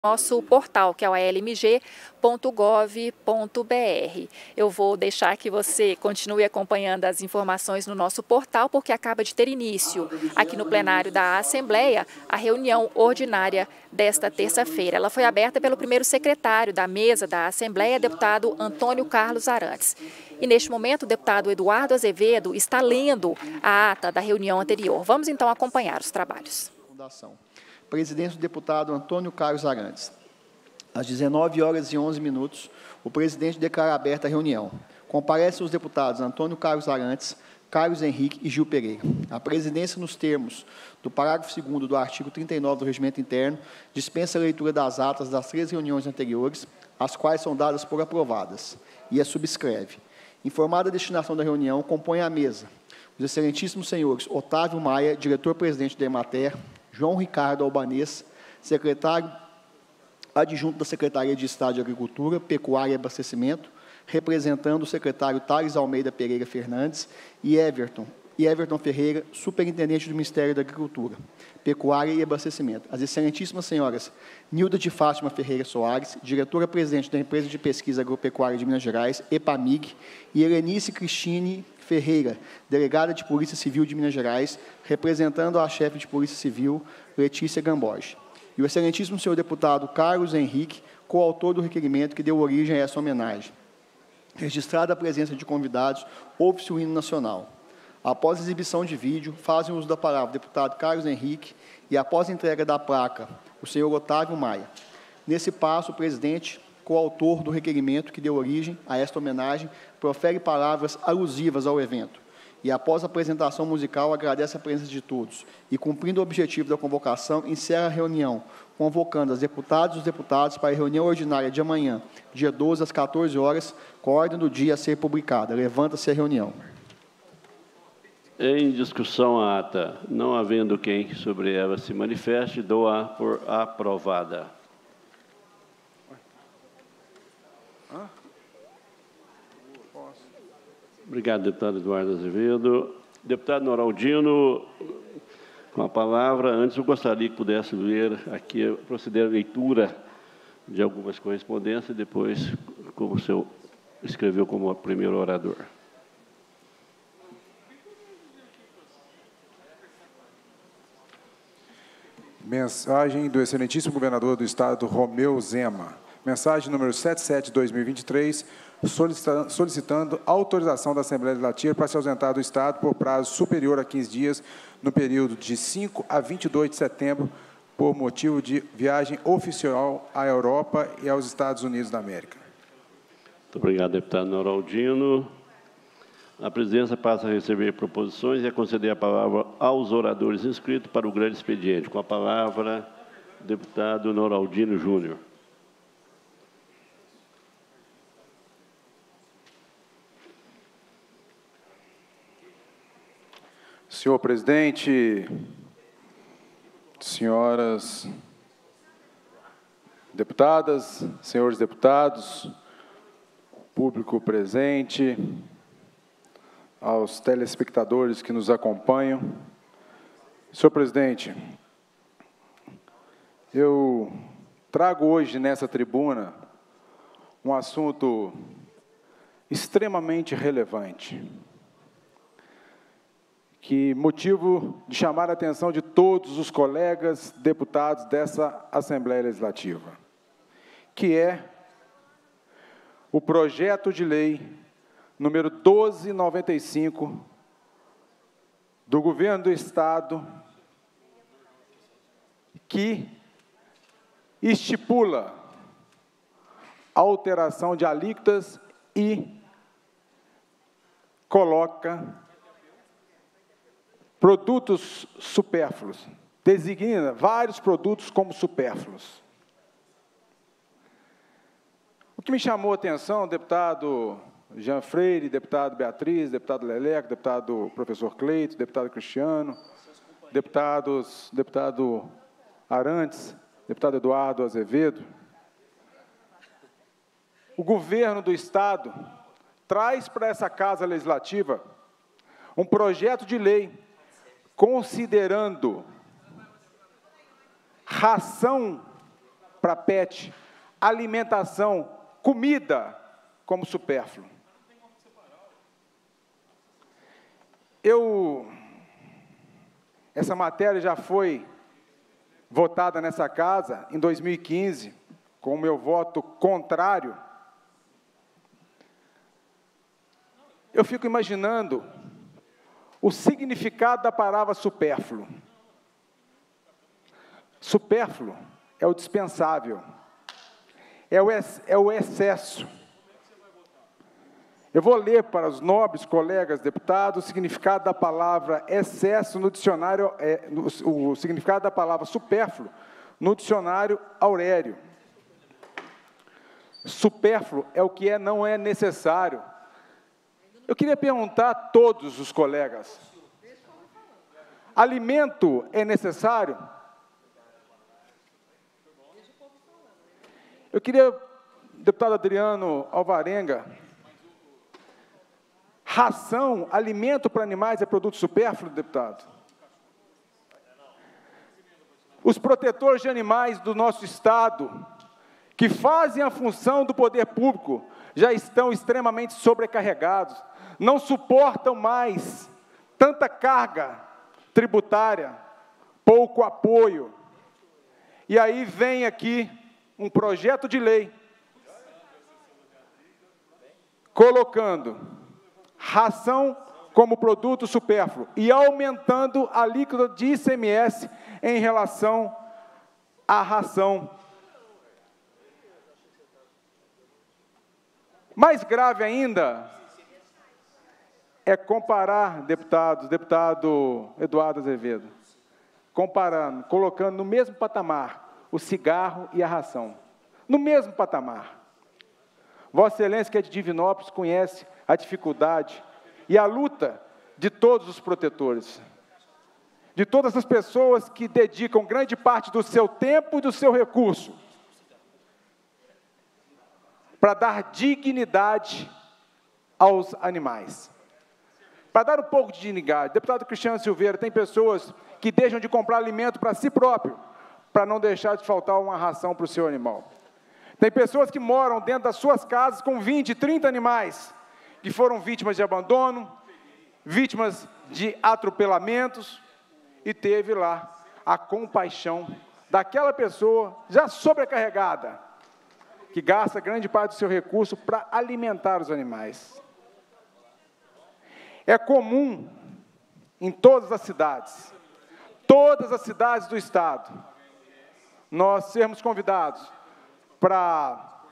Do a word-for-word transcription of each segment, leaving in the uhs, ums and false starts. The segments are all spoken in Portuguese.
nosso portal, que é o a l m g ponto gov ponto b r. Eu vou deixar que você continue acompanhando as informações no nosso portal, porque acaba de ter início aqui no plenário da Assembleia a reunião ordinária desta terça-feira. Ela foi aberta pelo primeiro secretário da mesa da Assembleia, deputado Antônio Carlos Arantes. E neste momento o deputado Eduardo Azevedo está lendo a ata da reunião anterior. Vamos então acompanhar os trabalhos. Fundação. Presidente do deputado Antônio Carlos Arantes. Às dezenove horas e onze minutos, o presidente declara aberta a reunião. Comparecem os deputados Antônio Carlos Arantes, Carlos Henrique e Gil Pereira. A presidência, nos termos do parágrafo segundo do artigo trinta e nove do Regimento Interno, dispensa a leitura das atas das três reuniões anteriores, as quais são dadas por aprovadas, e a subscreve. Informada a destinação da reunião, compõe a mesa os excelentíssimos senhores Otávio Maia, diretor-presidente da Emater, João Ricardo Albanês, secretário adjunto da Secretaria de Estado de Agricultura, Pecuária e Abastecimento, representando o secretário Thales Almeida Pereira Fernandes, e Everton, e Everton Ferreira, superintendente do Ministério da Agricultura, Pecuária e Abastecimento. As excelentíssimas senhoras Nilda de Fátima Ferreira Soares, diretora-presidente da Empresa de Pesquisa Agropecuária de Minas Gerais, EPAMIG, e Helenice Cristine Ferreira, delegada de Polícia Civil de Minas Gerais, representando a chefe de Polícia Civil, Letícia Gamboge. E o excelentíssimo senhor deputado Carlos Henrique, coautor do requerimento que deu origem a essa homenagem. Registrada a presença de convidados, ouve-se o hino nacional. Após a exibição de vídeo, fazem uso da palavra o deputado Carlos Henrique e, após a entrega da placa, o senhor Otávio Maia. Nesse passo, o presidente, coautor do requerimento que deu origem a esta homenagem, profere palavras alusivas ao evento. E, após a apresentação musical, agradece a presença de todos. E, cumprindo o objetivo da convocação, encerra a reunião, convocando as deputadas e os deputados para a reunião ordinária de amanhã, dia doze, às quatorze horas, com a ordem do dia a ser publicada. Levanta-se a reunião. Em discussão a ata, não havendo quem sobre ela se manifeste, dou-a por aprovada. Obrigado, deputado Eduardo Azevedo. Deputado Noraldino, com a palavra. Antes, eu gostaria que pudesse ler aqui, proceder à leitura de algumas correspondências, e depois, como o senhor escreveu como primeiro orador. Mensagem do excelentíssimo governador do Estado, Romeu Zema. Mensagem número setenta e sete, dois mil e vinte e três, solicitando, solicitando autorização da Assembleia Legislativa para se ausentar do Estado por prazo superior a quinze dias, no período de cinco a vinte e dois de setembro, por motivo de viagem oficial à Europa e aos Estados Unidos da América. Muito obrigado, deputado Noraldino. A presidência passa a receber proposições e a conceder a palavra aos oradores inscritos para o grande expediente. Com a palavra, o deputado Noraldino Júnior. Senhor presidente, senhoras deputadas, senhores deputados, público presente, aos telespectadores que nos acompanham. Senhor presidente, eu trago hoje nessa tribuna um assunto extremamente relevante, que motivo de chamar a atenção de todos os colegas deputados dessa Assembleia Legislativa, que é o projeto de lei número doze mil novecentos e noventa e cinco, do Governo do Estado, que estipula alteração de alíquotas e coloca produtos supérfluos, designa vários produtos como supérfluos. O que me chamou a atenção, deputado Jean Freire, deputado Beatriz, deputado Leleco, deputado professor Cleito, deputado Cristiano, deputados, deputado Arantes, deputado Eduardo Azevedo, o governo do Estado traz para essa Casa Legislativa um projeto de lei considerando ração para pet, alimentação, comida como supérfluo. Eu, essa matéria já foi votada nessa casa em dois mil e quinze, com o meu voto contrário. Eu fico imaginando o significado da palavra supérfluo. Supérfluo é o dispensável, é o, ex, é o excesso. Eu vou ler para os nobres colegas deputados o significado da palavra excesso no dicionário, é, no, o significado da palavra supérfluo no dicionário Aurélio. Supérfluo é o que é, não é necessário. Eu queria perguntar a todos os colegas: alimento é necessário? Eu queria, deputado Adriano Alvarenga, ração, alimento para animais é produto supérfluo, deputado? Os protetores de animais do nosso Estado, que fazem a função do poder público, já estão extremamente sobrecarregados, não suportam mais tanta carga tributária, pouco apoio. E aí vem aqui um projeto de lei colocando ração como produto supérfluo e aumentando a alíquota de I C M S em relação à ração. Mais grave ainda é comparar, deputados, deputado Eduardo Azevedo, comparando, colocando no mesmo patamar o cigarro e a ração. No mesmo patamar. Vossa Excelência, que é de Divinópolis, conhece a dificuldade e a luta de todos os protetores, de todas as pessoas que dedicam grande parte do seu tempo e do seu recurso para dar dignidade aos animais. Para dar um pouco de dignidade, deputado Cristiano Silveira, tem pessoas que deixam de comprar alimento para si próprio, para não deixar de faltar uma ração para o seu animal. Tem pessoas que moram dentro das suas casas com vinte, trinta animais, que foram vítimas de abandono, vítimas de atropelamentos, e teve lá a compaixão daquela pessoa já sobrecarregada, que gasta grande parte do seu recurso para alimentar os animais. É comum em todas as cidades, todas as cidades do Estado, nós sermos convidados para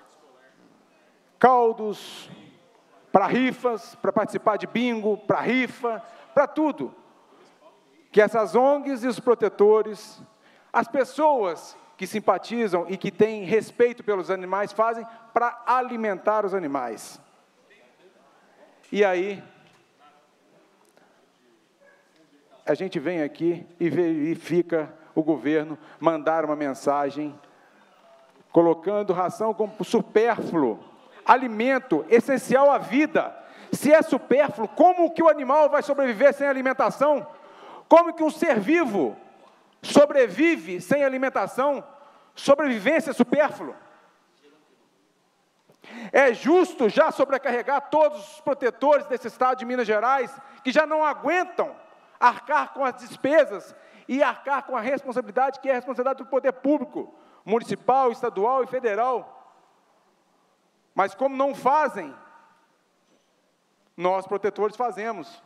caldos, para rifas, para participar de bingo, para rifa, para tudo. Que essas O N Gs e os protetores, as pessoas que simpatizam e que têm respeito pelos animais, fazem para alimentar os animais. E aí, a gente vem aqui e verifica o governo mandar uma mensagem colocando ração como supérfluo, alimento essencial à vida. Se é supérfluo, como que o animal vai sobreviver sem alimentação? Como que um ser vivo sobrevive sem alimentação? Sobrevivência é supérfluo. É justo já sobrecarregar todos os protetores desse Estado de Minas Gerais, que já não aguentam arcar com as despesas e arcar com a responsabilidade, que é a responsabilidade do poder público, municipal, estadual e federal. Mas como não fazem, nós, protetores, fazemos.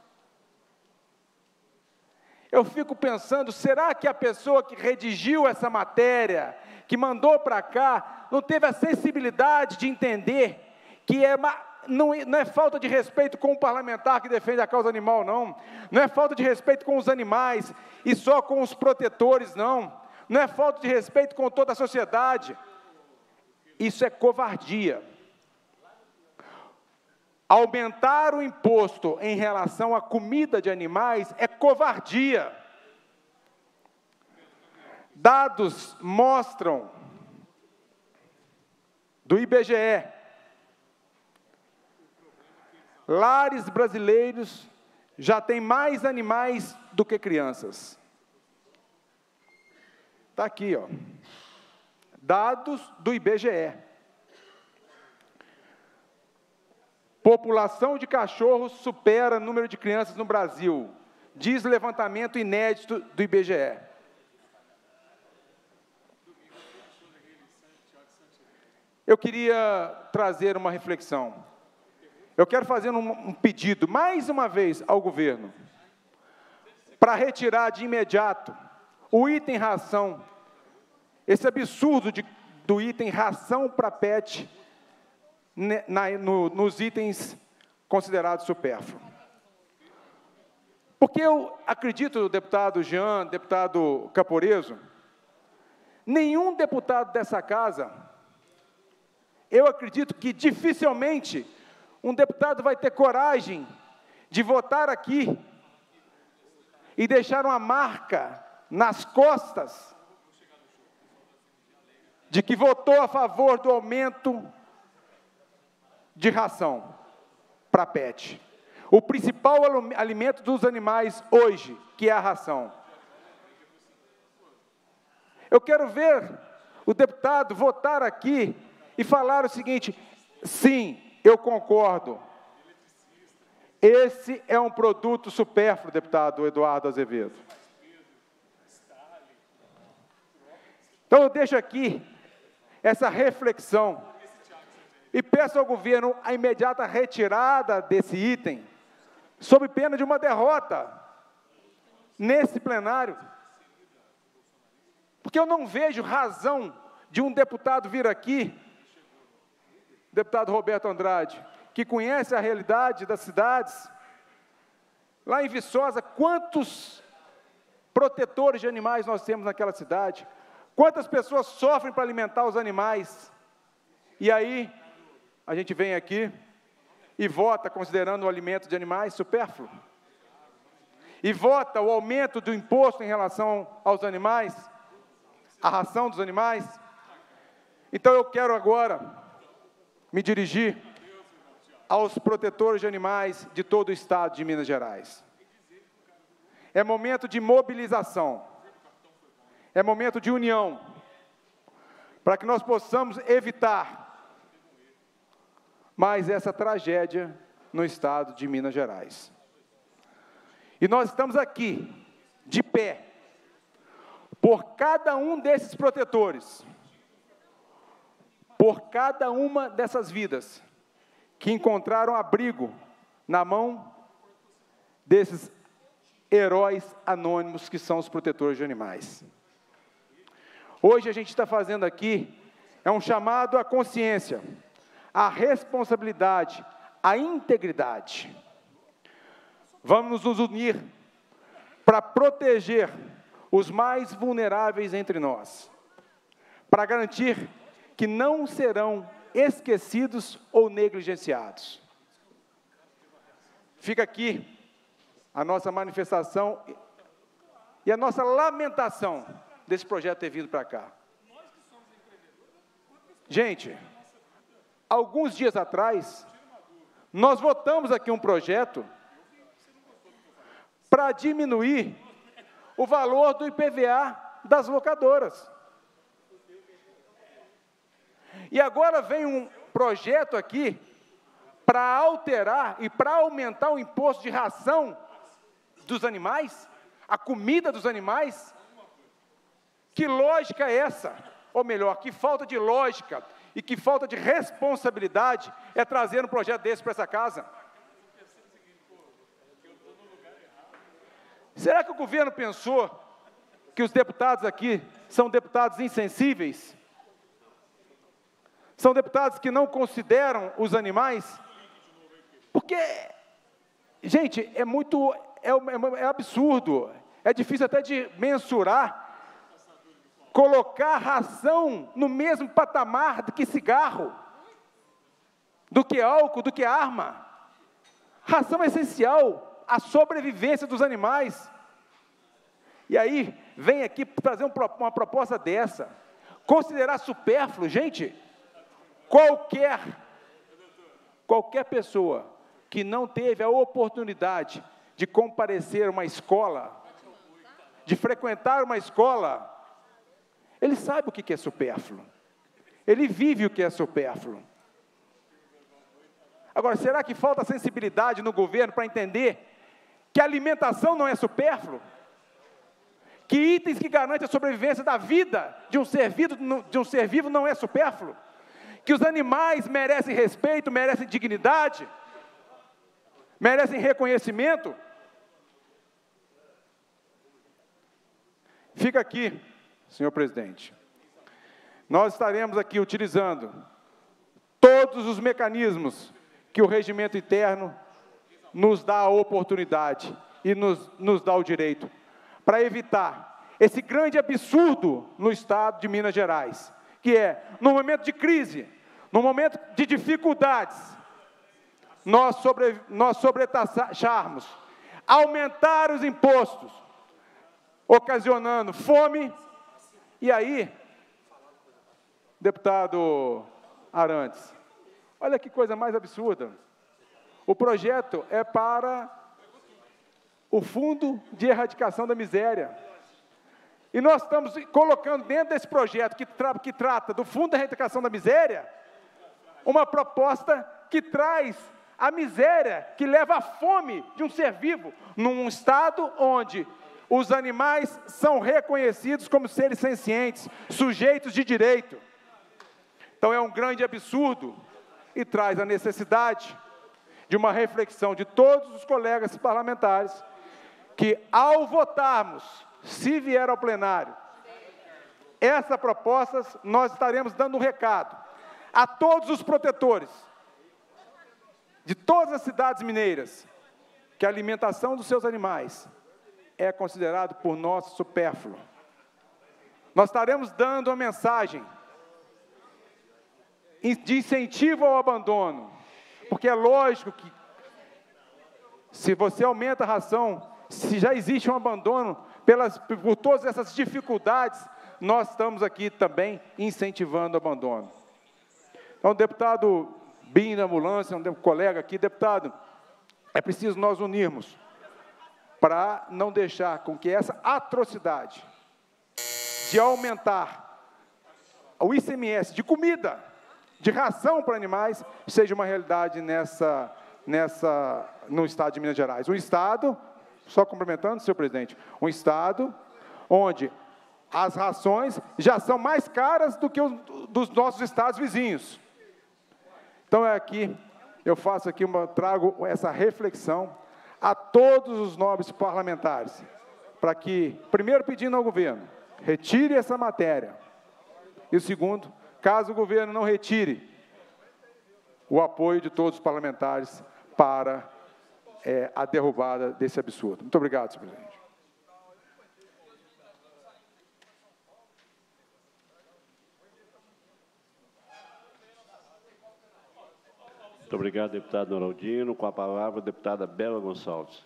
Eu fico pensando, será que a pessoa que redigiu essa matéria, que mandou para cá, não teve a sensibilidade de entender que é uma, não, não é falta de respeito com o parlamentar que defende a causa animal, não. Não é falta de respeito com os animais e só com os protetores, não. Não é falta de respeito com toda a sociedade. Isso é covardia. Aumentar o imposto em relação à comida de animais é covardia. Dados mostram, do I B G E, lares brasileiros já têm mais animais do que crianças. Está aqui, ó. Dados do I B G E. População de cachorros supera o número de crianças no Brasil, diz levantamento inédito do I B G E. Eu queria trazer uma reflexão. Eu quero fazer um, um pedido, mais uma vez, ao governo, para retirar de imediato o item ração, esse absurdo de, do item ração para pet, na, no, nos itens considerados supérfluos. Porque eu acredito, deputado Jean, deputado Caporeso, nenhum deputado dessa casa, eu acredito que dificilmente um deputado vai ter coragem de votar aqui e deixar uma marca nas costas de que votou a favor do aumento de ração para pet. O principal alimento dos animais hoje, que é a ração. Eu quero ver o deputado votar aqui e falar o seguinte: sim, eu concordo. Esse é um produto supérfluo, deputado Eduardo Azevedo. Então eu deixo aqui essa reflexão e peço ao governo a imediata retirada desse item, sob pena de uma derrota nesse plenário. Porque eu não vejo razão de um deputado vir aqui, deputado Roberto Andrade, que conhece a realidade das cidades, lá em Viçosa, quantos protetores de animais nós temos naquela cidade, quantas pessoas sofrem para alimentar os animais, e aí a gente vem aqui e vota considerando o alimento de animais supérfluo, e vota o aumento do imposto em relação aos animais, a ração dos animais. Então eu quero agora me dirigir aos protetores de animais de todo o estado de Minas Gerais. É momento de mobilização, é momento de união, para que nós possamos evitar mais essa tragédia no estado de Minas Gerais. E nós estamos aqui, de pé, por cada um desses protetores, por cada uma dessas vidas que encontraram abrigo na mão desses heróis anônimos que são os protetores de animais. Hoje a gente está fazendo aqui, é um chamado à consciência, à responsabilidade, à integridade. Vamos nos unir para proteger os mais vulneráveis entre nós, para garantir que não serão esquecidos ou negligenciados. Fica aqui a nossa manifestação e a nossa lamentação desse projeto ter vindo para cá. Gente, alguns dias atrás, nós votamos aqui um projeto para diminuir o valor do I P V A das locadoras. E agora vem um projeto aqui para alterar e para aumentar o imposto de ração dos animais, a comida dos animais. Que lógica é essa? Ou melhor, que falta de lógica e que falta de responsabilidade é trazer um projeto desse para essa casa? Será que o governo pensou que os deputados aqui são deputados insensíveis? São deputados que não consideram os animais? Porque, gente, é muito, é, é, é absurdo, é difícil até de mensurar, colocar ração no mesmo patamar do que cigarro, do que álcool, do que arma. Ração é essencial à sobrevivência dos animais. E aí, vem aqui trazer um, uma proposta dessa, considerar supérfluo. Gente, qualquer, qualquer pessoa que não teve a oportunidade de comparecer a uma escola, de frequentar uma escola, ele sabe o que é supérfluo. ele vive o que é supérfluo. Agora, será que falta sensibilidade no governo para entender que a alimentação não é supérfluo? Que itens que garantem a sobrevivência da vida de um ser vivo, de um ser vivo não é supérfluo? Que os animais merecem respeito, merecem dignidade, merecem reconhecimento? Fica aqui, senhor presidente, nós estaremos aqui utilizando todos os mecanismos que o regimento interno nos dá a oportunidade e nos, nos dá o direito, para evitar esse grande absurdo no Estado de Minas Gerais, que é, no momento de crise, no momento de dificuldades, nós, sobre, nós sobretaxarmos, aumentar os impostos, ocasionando fome, e aí, deputado Arantes, olha que coisa mais absurda, o projeto é para o Fundo de Erradicação da Miséria, e nós estamos colocando dentro desse projeto que, tra que trata do Fundo de Erradicação da Miséria, uma proposta que traz a miséria, que leva à fome de um ser vivo, num estado onde os animais são reconhecidos como seres sencientes, sujeitos de direito. Então é um grande absurdo e traz a necessidade de uma reflexão de todos os colegas parlamentares, que ao votarmos, se vier ao plenário, essa proposta, nós estaremos dando um recado a todos os protetores de todas as cidades mineiras, que a alimentação dos seus animais é considerado por nós supérfluo. Nós estaremos dando uma mensagem de incentivo ao abandono, porque é lógico que, se você aumenta a ração, se já existe um abandono, pelas, por todas essas dificuldades, nós estamos aqui também incentivando o abandono. Então, deputado Bim da Ambulância, um colega aqui, deputado, é preciso nós unirmos para não deixar com que essa atrocidade de aumentar o I C M S de comida, de ração para animais, seja uma realidade nessa, nessa, no Estado de Minas Gerais. Um Estado, só complementando, senhor presidente, um Estado onde as rações já são mais caras do que os dos nossos estados vizinhos. Então, é aqui, eu faço aqui, uma, trago essa reflexão a todos os nobres parlamentares, para que, primeiro pedindo ao governo, retire essa matéria, e o segundo, caso o governo não retire, o apoio de todos os parlamentares para é, a derrubada desse absurdo. Muito obrigado, senhor presidente. Muito obrigado, deputado Noraldino. Com a palavra, a deputada Bela Gonçalves.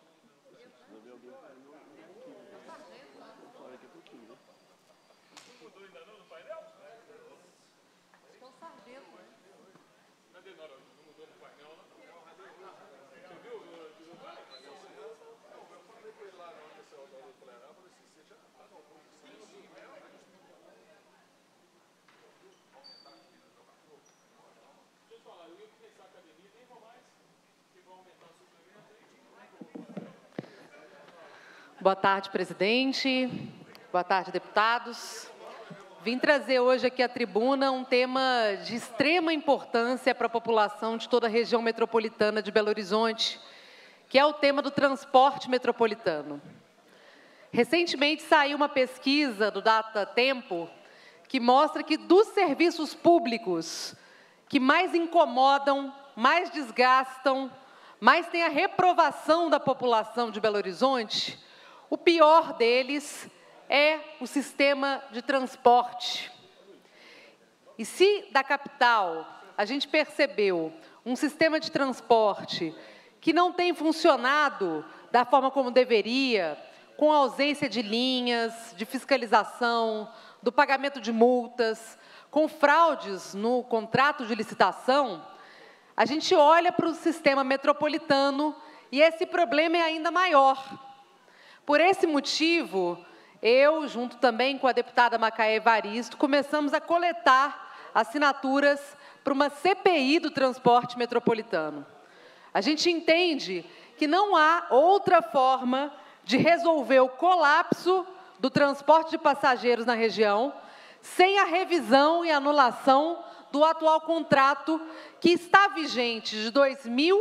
Boa tarde, presidente. Boa tarde, deputados. Vim trazer hoje aqui à tribuna um tema de extrema importância para a população de toda a região metropolitana de Belo Horizonte, que é o tema do transporte metropolitano. Recentemente saiu uma pesquisa do Data Tempo que mostra que dos serviços públicos que mais incomodam, mais desgastam, mais tem a reprovação da população de Belo Horizonte, o pior deles é o sistema de transporte. E se da capital a gente percebeu um sistema de transporte que não tem funcionado da forma como deveria, com ausência de linhas, de fiscalização, do pagamento de multas, com fraudes no contrato de licitação, a gente olha para o sistema metropolitano e esse problema é ainda maior. Por esse motivo, eu, junto também com a deputada Macaé Evaristo, começamos a coletar assinaturas para uma C P I do transporte metropolitano. A gente entende que não há outra forma de resolver o colapso do transporte de passageiros na região sem a revisão e anulação do atual contrato que está vigente de dois mil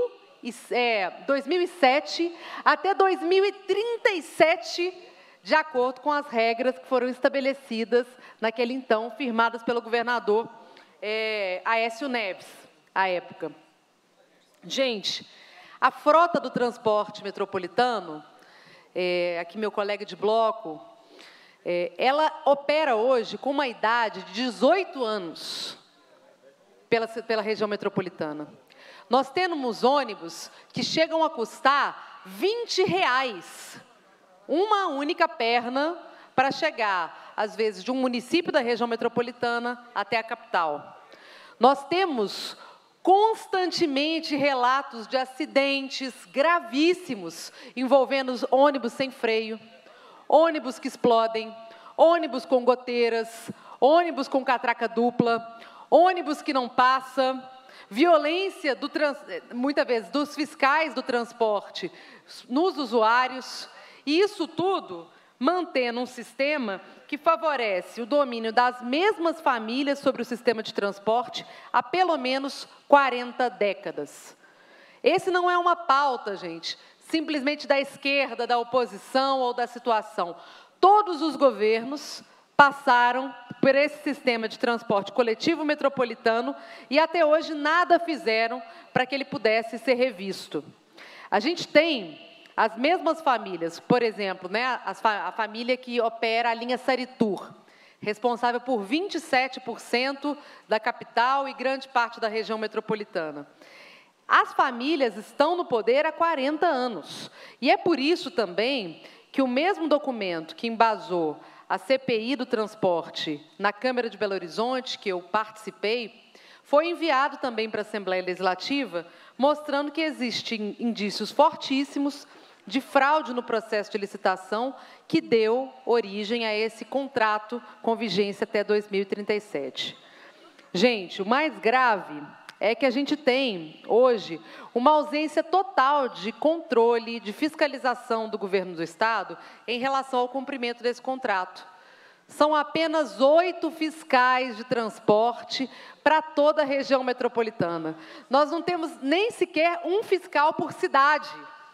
e sete até dois mil e trinta e sete, de acordo com as regras que foram estabelecidas naquele então, firmadas pelo governador é, Aécio Neves, à época. Gente, a frota do transporte metropolitano, é, aqui meu colega de bloco, é, ela opera hoje com uma idade de dezoito anos pela, pela região metropolitana. Nós temos ônibus que chegam a custar vinte reais, uma única perna, para chegar, às vezes, de um município da região metropolitana até a capital. Nós temos constantemente relatos de acidentes gravíssimos envolvendo os ônibus sem freio, ônibus que explodem, ônibus com goteiras, ônibus com catraca dupla, ônibus que não passa, violência, do trans, muitas vezes, dos fiscais do transporte nos usuários, e isso tudo mantendo um sistema que favorece o domínio das mesmas famílias sobre o sistema de transporte há pelo menos quarenta décadas. Esse não é uma pauta, gente, simplesmente da esquerda, da oposição ou da situação. Todos os governos passaram por esse sistema de transporte coletivo metropolitano e até hoje nada fizeram para que ele pudesse ser revisto. A gente tem as mesmas famílias, por exemplo, né, a família que opera a linha Saritur, responsável por vinte e sete por cento da capital e grande parte da região metropolitana. As famílias estão no poder há quarenta anos. E é por isso também que o mesmo documento que embasou a C P I do transporte na Câmara de Belo Horizonte, que eu participei, foi enviado também para a Assembleia Legislativa, mostrando que existem indícios fortíssimos de fraude no processo de licitação que deu origem a esse contrato com vigência até dois mil e trinta e sete. Gente, o mais grave é que a gente tem, hoje, uma ausência total de controle, de fiscalização do governo do Estado em relação ao cumprimento desse contrato. São apenas oito fiscais de transporte para toda a região metropolitana. Nós não temos nem sequer um fiscal por cidade.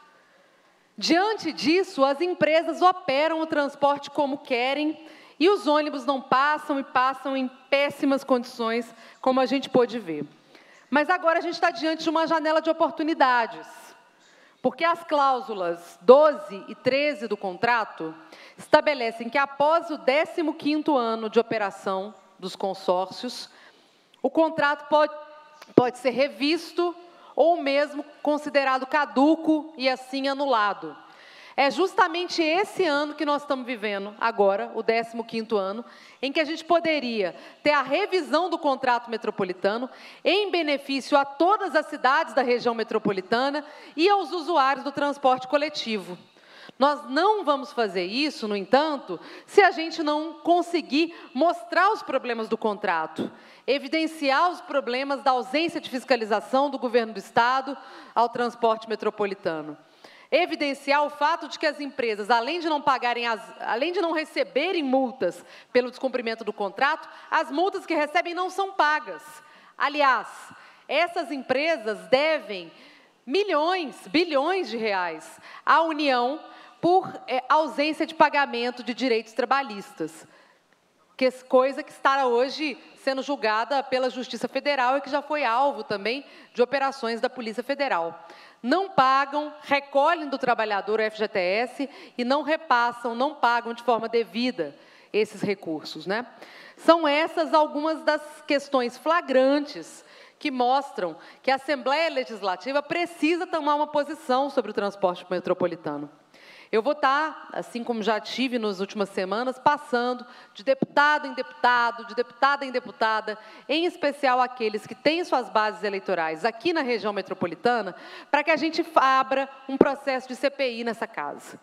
Diante disso, as empresas operam o transporte como querem e os ônibus não passam e passam em péssimas condições, como a gente pôde ver. Mas agora a gente está diante de uma janela de oportunidades, porque as cláusulas doze e treze do contrato estabelecem que após o décimo quinto ano de operação dos consórcios, o contrato pode, pode ser revisto ou mesmo considerado caduco e assim anulado. É justamente esse ano que nós estamos vivendo agora, o décimo quinto ano, em que a gente poderia ter a revisão do contrato metropolitano em benefício a todas as cidades da região metropolitana e aos usuários do transporte coletivo. Nós não vamos fazer isso, no entanto, se a gente não conseguir mostrar os problemas do contrato, evidenciar os problemas da ausência de fiscalização do governo do Estado ao transporte metropolitano. Evidenciar o fato de que as empresas, além de não pagarem, as, além de não receberem multas pelo descumprimento do contrato, as multas que recebem não são pagas. Aliás, essas empresas devem milhões, bilhões de reais à União por é, ausência de pagamento de direitos trabalhistas, que coisa que está hoje sendo julgada pela Justiça Federal e que já foi alvo também de operações da Polícia Federal. Não pagam, recolhem do trabalhador o F G T S e não repassam, não pagam de forma devida esses recursos, né? São essas algumas das questões flagrantes que mostram que a Assembleia Legislativa precisa tomar uma posição sobre o transporte metropolitano. Eu vou estar, assim como já tive nas últimas semanas, passando de deputado em deputado, de deputada em deputada, em especial aqueles que têm suas bases eleitorais aqui na região metropolitana, para que a gente abra um processo de C P I nessa casa.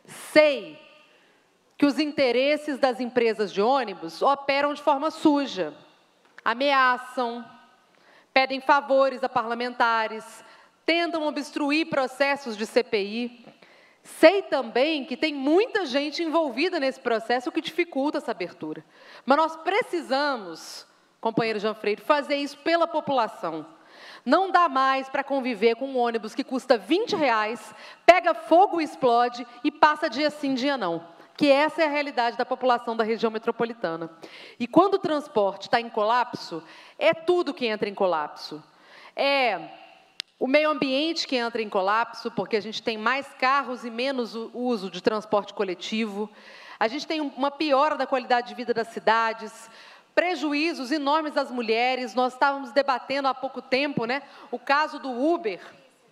Sei que os interesses das empresas de ônibus operam de forma suja. ameaçam, pedem favores a parlamentares, tentam obstruir processos de C P I. Sei também que tem muita gente envolvida nesse processo, o que dificulta essa abertura. Mas nós precisamos, companheiro Jean Freire, fazer isso pela população. Não dá mais para conviver com um ônibus que custa vinte reais, pega fogo e explode e passa dia sim, dia não. Que essa é a realidade da população da região metropolitana. E quando o transporte está em colapso, é tudo que entra em colapso. É o meio ambiente que entra em colapso, porque a gente tem mais carros e menos uso de transporte coletivo. A gente tem uma piora da qualidade de vida das cidades, prejuízos enormes às mulheres. Nós estávamos debatendo há pouco tempo, né, o caso do Uber,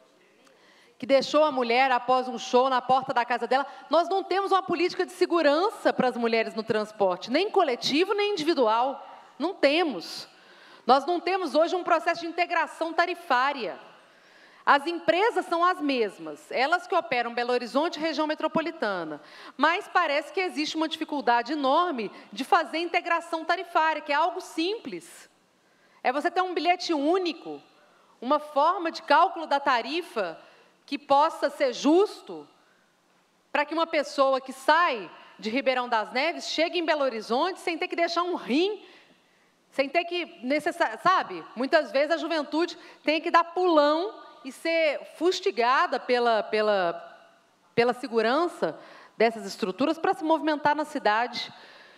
que deixou a mulher após um show na porta da casa dela. Nós não temos uma política de segurança para as mulheres no transporte, nem coletivo, nem individual. Não temos. Nós não temos hoje um processo de integração tarifária. As empresas são as mesmas, elas que operam Belo Horizonte e região metropolitana, mas parece que existe uma dificuldade enorme de fazer integração tarifária, que é algo simples. É você ter um bilhete único, uma forma de cálculo da tarifa que possa ser justo, para que uma pessoa que sai de Ribeirão das Neves chegue em Belo Horizonte sem ter que deixar um rim, sem ter que, necessar, sabe, muitas vezes a juventude tem que dar pulão e ser fustigada pela, pela, pela segurança dessas estruturas para se movimentar na cidade.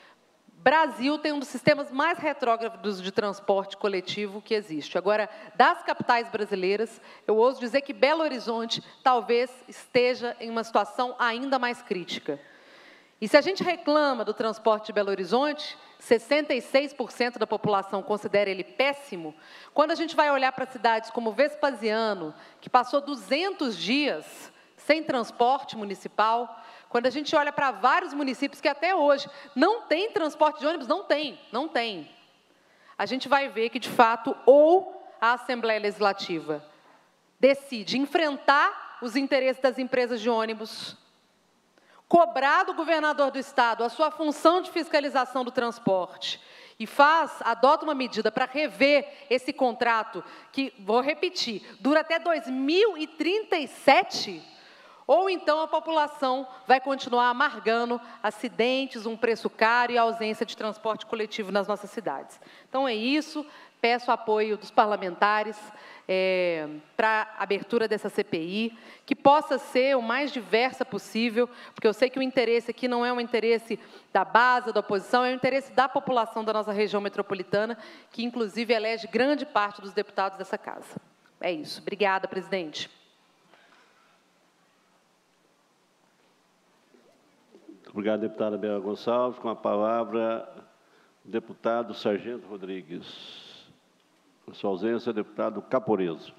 Brasil tem um dos sistemas mais retrógrados de transporte coletivo que existe. Agora, das capitais brasileiras, eu ouso dizer que Belo Horizonte talvez esteja em uma situação ainda mais crítica. E se a gente reclama do transporte de Belo Horizonte, sessenta e seis por cento da população considera ele péssimo. Quando a gente vai olhar para cidades como Vespasiano, que passou duzentos dias sem transporte municipal, quando a gente olha para vários municípios que até hoje não tem transporte de ônibus, não tem, não tem. A gente vai ver que, de fato, ou a Assembleia Legislativa decide enfrentar os interesses das empresas de ônibus, cobrar do governador do estado a sua função de fiscalização do transporte e faz, adota uma medida para rever esse contrato, que, vou repetir, dura até dois mil e trinta e sete, ou então a população vai continuar amargando acidentes, um preço caro e a ausência de transporte coletivo nas nossas cidades. Então é isso, peço apoio dos parlamentares é, para a abertura dessa C P I, que possa ser o mais diversa possível, porque eu sei que o interesse aqui não é um interesse da base, da oposição, é um interesse da população da nossa região metropolitana, que inclusive elege grande parte dos deputados dessa casa. É isso. Obrigada, presidente. Obrigado, deputada Bela Gonçalves. Com a palavra, o deputado Sargento Rodrigues. Em sua ausência, deputado Caporeso.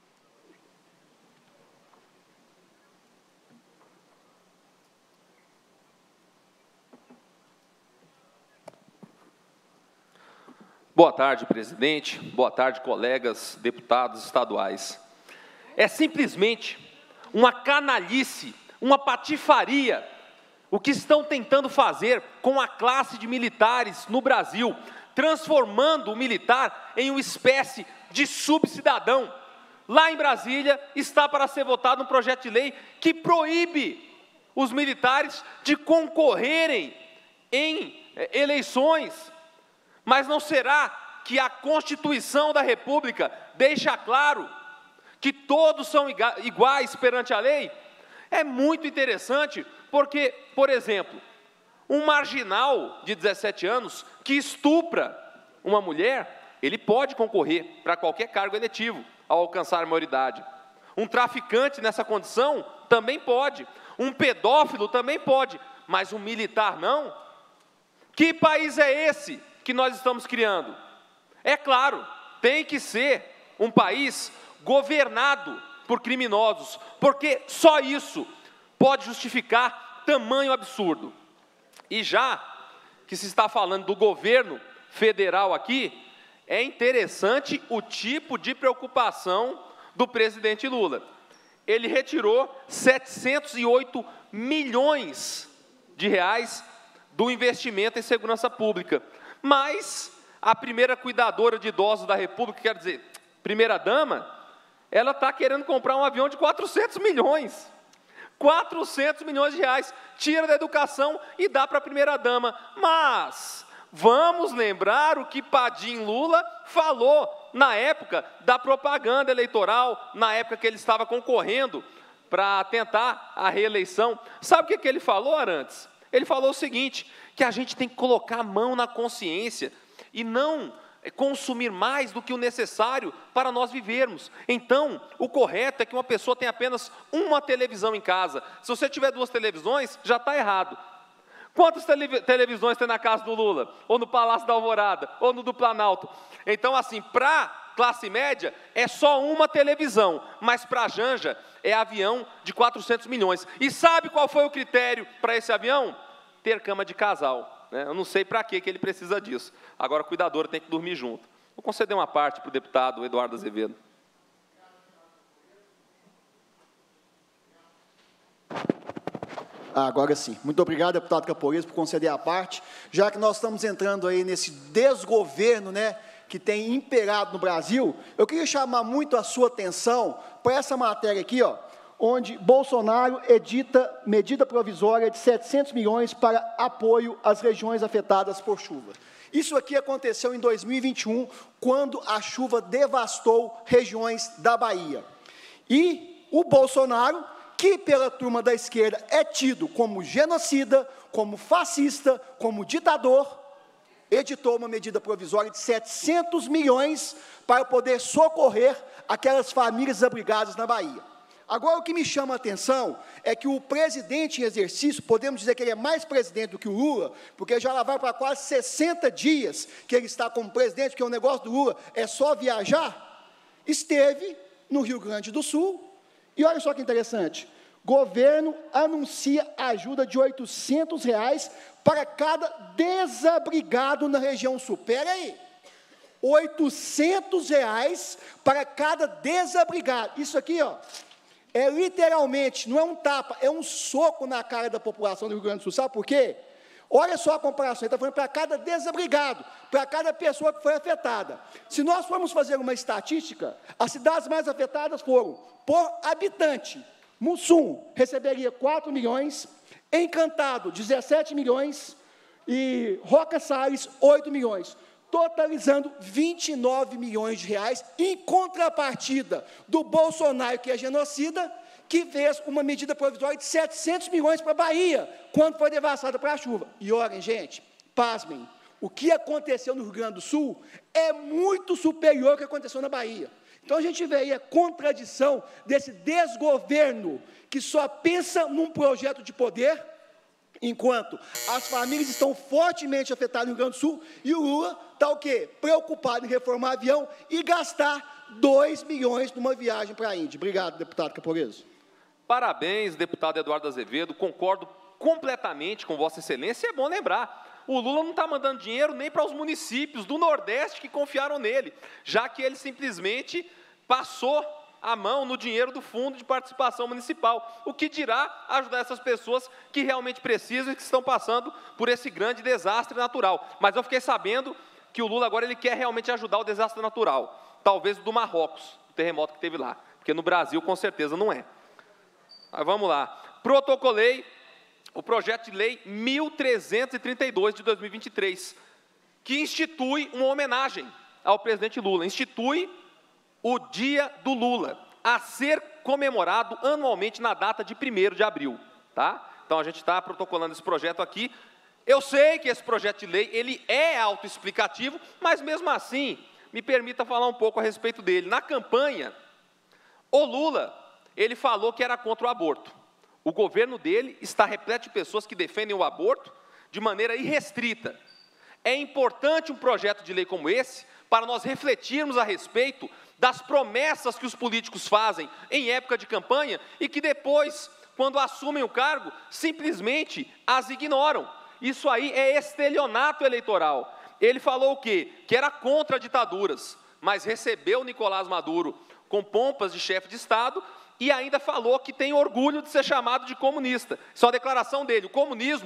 Boa tarde, presidente. Boa tarde, colegas deputados estaduais. É simplesmente uma canalice, uma patifaria, o que estão tentando fazer com a classe de militares no Brasil, transformando o militar em uma espécie de subcidadão. Lá em Brasília está para ser votado um projeto de lei que proíbe os militares de concorrerem em eleições. Mas não será que a Constituição da República deixa claro que todos são iguais perante a lei? É muito interessante, porque, por exemplo, um marginal de dezessete anos que estupra uma mulher, ele pode concorrer para qualquer cargo eletivo ao alcançar a maioridade. Um traficante nessa condição também pode. Um pedófilo também pode, mas um militar não? Que país é esse que nós estamos criando? É claro, tem que ser um país governado por criminosos, porque só isso pode justificar tamanho absurdo. E já que se está falando do governo federal aqui, é interessante o tipo de preocupação do presidente Lula. Ele retirou setecentos e oito milhões de reais do investimento em segurança pública, mas a primeira cuidadora de idosos da República, quer dizer, primeira-dama, ela está querendo comprar um avião de quatrocentos milhões. quatrocentos milhões de reais. Tira da educação e dá para a primeira-dama. Mas vamos lembrar o que Padim Lula falou na época da propaganda eleitoral, na época que ele estava concorrendo para tentar a reeleição. Sabe o que, que ele falou, Arantes? Ele falou o seguinte, que a gente tem que colocar a mão na consciência e não consumir mais do que o necessário para nós vivermos. Então, o correto é que uma pessoa tenha apenas uma televisão em casa. Se você tiver duas televisões, já está errado. Quantas tele televisões tem na casa do Lula? Ou no Palácio da Alvorada? Ou no do Planalto? Então, assim, para classe média, é só uma televisão. Mas para a Janja, é avião de quatrocentos milhões. E sabe qual foi o critério para esse avião? Ter cama de casal. Eu não sei para que ele precisa disso. Agora, o cuidador tem que dormir junto. Vou conceder uma parte para o deputado Eduardo Azevedo. Ah, agora sim. Muito obrigado, deputado Capores, por conceder a parte. Já que nós estamos entrando aí nesse desgoverno, né, que tem imperado no Brasil, eu queria chamar muito a sua atenção para essa matéria aqui, ó, onde Bolsonaro edita medida provisória de setecentos milhões para apoio às regiões afetadas por chuva. Isso aqui aconteceu em dois mil e vinte e um, quando a chuva devastou regiões da Bahia. E o Bolsonaro, que pela turma da esquerda é tido como genocida, como fascista, como ditador, editou uma medida provisória de setecentos milhões para poder socorrer aquelas famílias desabrigadas na Bahia. Agora, o que me chama a atenção é que o presidente em exercício, podemos dizer que ele é mais presidente do que o Lula, porque já lá vai para quase sessenta dias que ele está como presidente, porque o negócio do Lula é só viajar, esteve no Rio Grande do Sul, e olha só que interessante, governo anuncia ajuda de oitocentos reais para cada desabrigado na região sul. Espera aí, oitocentos reais para cada desabrigado. Isso aqui, ó, é literalmente, não é um tapa, é um soco na cara da população do Rio Grande do Sul. Sabe por quê? Olha só a comparação, ele está falando para cada desabrigado, para cada pessoa que foi afetada. Se nós formos fazer uma estatística, as cidades mais afetadas foram, por habitante, Mussum receberia quatro milhões, Encantado, dezessete milhões, e Roca Salles, oito milhões. Totalizando vinte e nove milhões de reais, em contrapartida do Bolsonaro, que é genocida, que fez uma medida provisória de setecentos milhões para a Bahia, quando foi devastada para a chuva. E olhem, gente, pasmem, o que aconteceu no Rio Grande do Sul é muito superior ao que aconteceu na Bahia. Então, a gente vê aí a contradição desse desgoverno, que só pensa num projeto de poder, enquanto as famílias estão fortemente afetadas no Rio Grande do Sul, e o Lula está o quê? Preocupado em reformar avião e gastar dois milhões numa viagem para a Índia. Obrigado, deputado Capores. Parabéns, deputado Eduardo Azevedo, concordo completamente com Vossa Excelência, e é bom lembrar, o Lula não está mandando dinheiro nem para os municípios do Nordeste que confiaram nele, já que ele simplesmente passou a mão no dinheiro do Fundo de Participação Municipal, o que dirá ajudar essas pessoas que realmente precisam e que estão passando por esse grande desastre natural. Mas eu fiquei sabendo que o Lula agora ele quer realmente ajudar o desastre natural, talvez do Marrocos, o terremoto que teve lá, porque no Brasil com certeza não é. Mas vamos lá. Protocolei o projeto de lei mil trezentos e trinta e dois de dois mil e vinte e três, que institui uma homenagem ao presidente Lula, institui o Dia do Lula, a ser comemorado anualmente na data de primeiro de abril, tá? Então, a gente está protocolando esse projeto aqui. Eu sei que esse projeto de lei, ele é autoexplicativo, mas, mesmo assim, me permita falar um pouco a respeito dele. Na campanha, o Lula, ele falou que era contra o aborto. O governo dele está repleto de pessoas que defendem o aborto de maneira irrestrita. É importante um projeto de lei como esse para nós refletirmos a respeito das promessas que os políticos fazem em época de campanha e que depois, quando assumem o cargo, simplesmente as ignoram. Isso aí é estelionato eleitoral. Ele falou o quê? Que era contra ditaduras, mas recebeu Nicolás Maduro com pompas de chefe de Estado e ainda falou que tem orgulho de ser chamado de comunista. Isso é uma declaração dele. O comunismo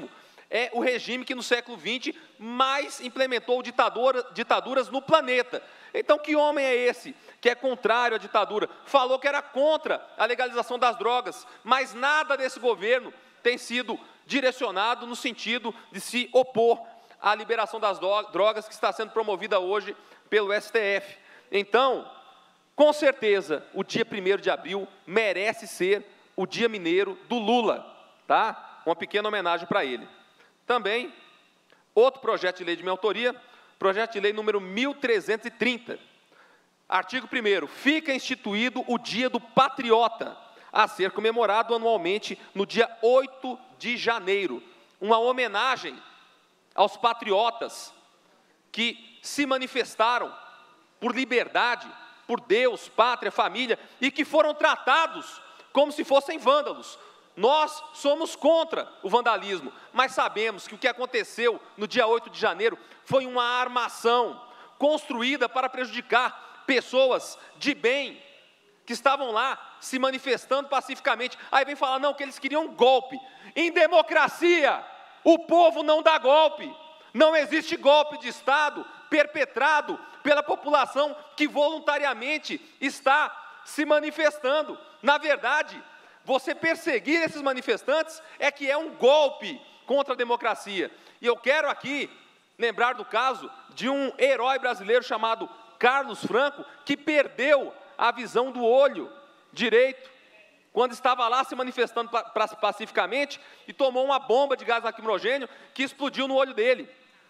é o regime que no século vinte mais implementou ditadura, ditaduras no planeta. Então, que homem é esse que é contrário à ditadura? Falou que era contra a legalização das drogas, mas nada desse governo tem sido direcionado no sentido de se opor à liberação das drogas que está sendo promovida hoje pelo S T F. Então, com certeza, o dia primeiro de abril merece ser o Dia Mineiro do Lula, tá? Uma pequena homenagem para ele. Também, outro projeto de lei de minha autoria, projeto de lei número mil trezentos e trinta. Artigo primeiro, fica instituído o Dia do Patriota, a ser comemorado anualmente no dia oito de janeiro. Uma homenagem aos patriotas que se manifestaram por liberdade, por Deus, pátria, família, e que foram tratados como se fossem vândalos. Nós somos contra o vandalismo, mas sabemos que o que aconteceu no dia oito de janeiro foi uma armação construída para prejudicar pessoas de bem que estavam lá se manifestando pacificamente. Aí vem falar, não, que eles queriam um golpe. Em democracia, o povo não dá golpe. Não existe golpe de Estado perpetrado pela população que voluntariamente está se manifestando. Na verdade, você perseguir esses manifestantes é que é um golpe contra a democracia. E eu quero aqui lembrar do caso de um herói brasileiro chamado Carlos Franco, que perdeu a visão do olho direito, quando estava lá se manifestando pacificamente e tomou uma bomba de gás lacrimogênio que explodiu no olho dele.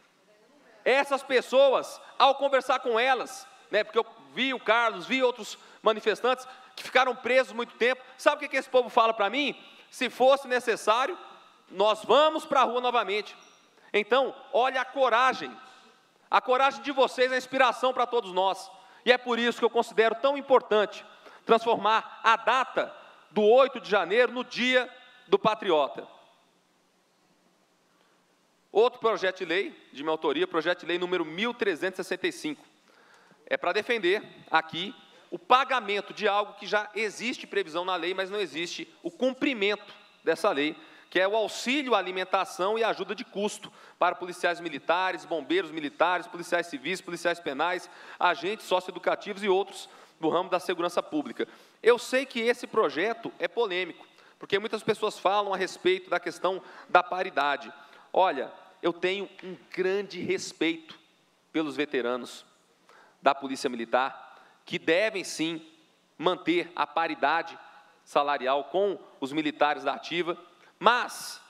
Essas pessoas, ao conversar com elas, né, porque eu vi o Carlos, vi outros manifestantes que ficaram presos muito tempo, sabe o que, que esse povo fala para mim? Se fosse necessário, nós vamos para a rua novamente. Então, olha a coragem, a coragem de vocês é inspiração para todos nós, e é por isso que eu considero tão importante transformar a data do oito de janeiro no Dia do Patriota. Outro projeto de lei, de minha autoria, projeto de lei número mil trezentos e sessenta e cinco, é para defender aqui o pagamento de algo que já existe previsão na lei, mas não existe o cumprimento dessa lei, que é o auxílio à alimentação e ajuda de custo para policiais militares, bombeiros militares, policiais civis, policiais penais, agentes socioeducativos e outros do ramo da segurança pública. Eu sei que esse projeto é polêmico, porque muitas pessoas falam a respeito da questão da paridade. Olha, eu tenho um grande respeito pelos veteranos da Polícia Militar, que devem sim manter a paridade salarial com os militares da ativa, mas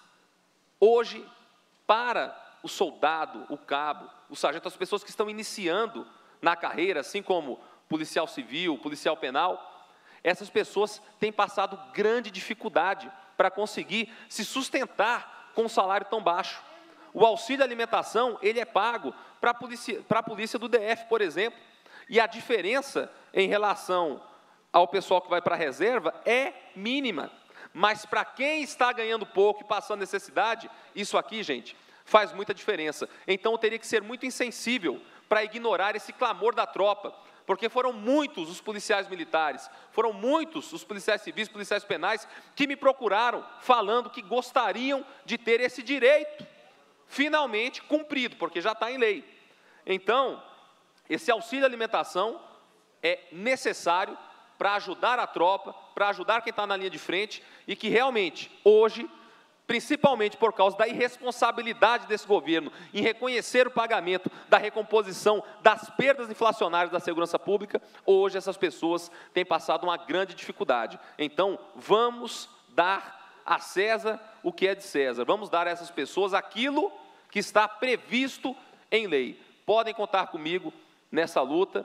hoje, para o soldado, o cabo, o sargento, as pessoas que estão iniciando na carreira, assim como policial civil, policial penal, essas pessoas têm passado grande dificuldade para conseguir se sustentar com um salário tão baixo. O auxílio alimentação, ele é pago para a polícia, para a polícia do D F, por exemplo, e a diferença em relação ao pessoal que vai para a reserva é mínima, mas para quem está ganhando pouco e passando necessidade, isso aqui, gente, faz muita diferença. Então, eu teria que ser muito insensível para ignorar esse clamor da tropa, porque foram muitos os policiais militares, foram muitos os policiais civis, policiais penais, que me procuraram falando que gostariam de ter esse direito finalmente cumprido, porque já está em lei. Então, esse auxílio alimentação é necessário para ajudar a tropa, para ajudar quem está na linha de frente, e que realmente, hoje, principalmente por causa da irresponsabilidade desse governo em reconhecer o pagamento da recomposição das perdas inflacionárias da segurança pública, hoje essas pessoas têm passado uma grande dificuldade. Então, vamos dar a César o que é de César. Vamos dar a essas pessoas aquilo que está previsto em lei. Podem contar comigo nessa luta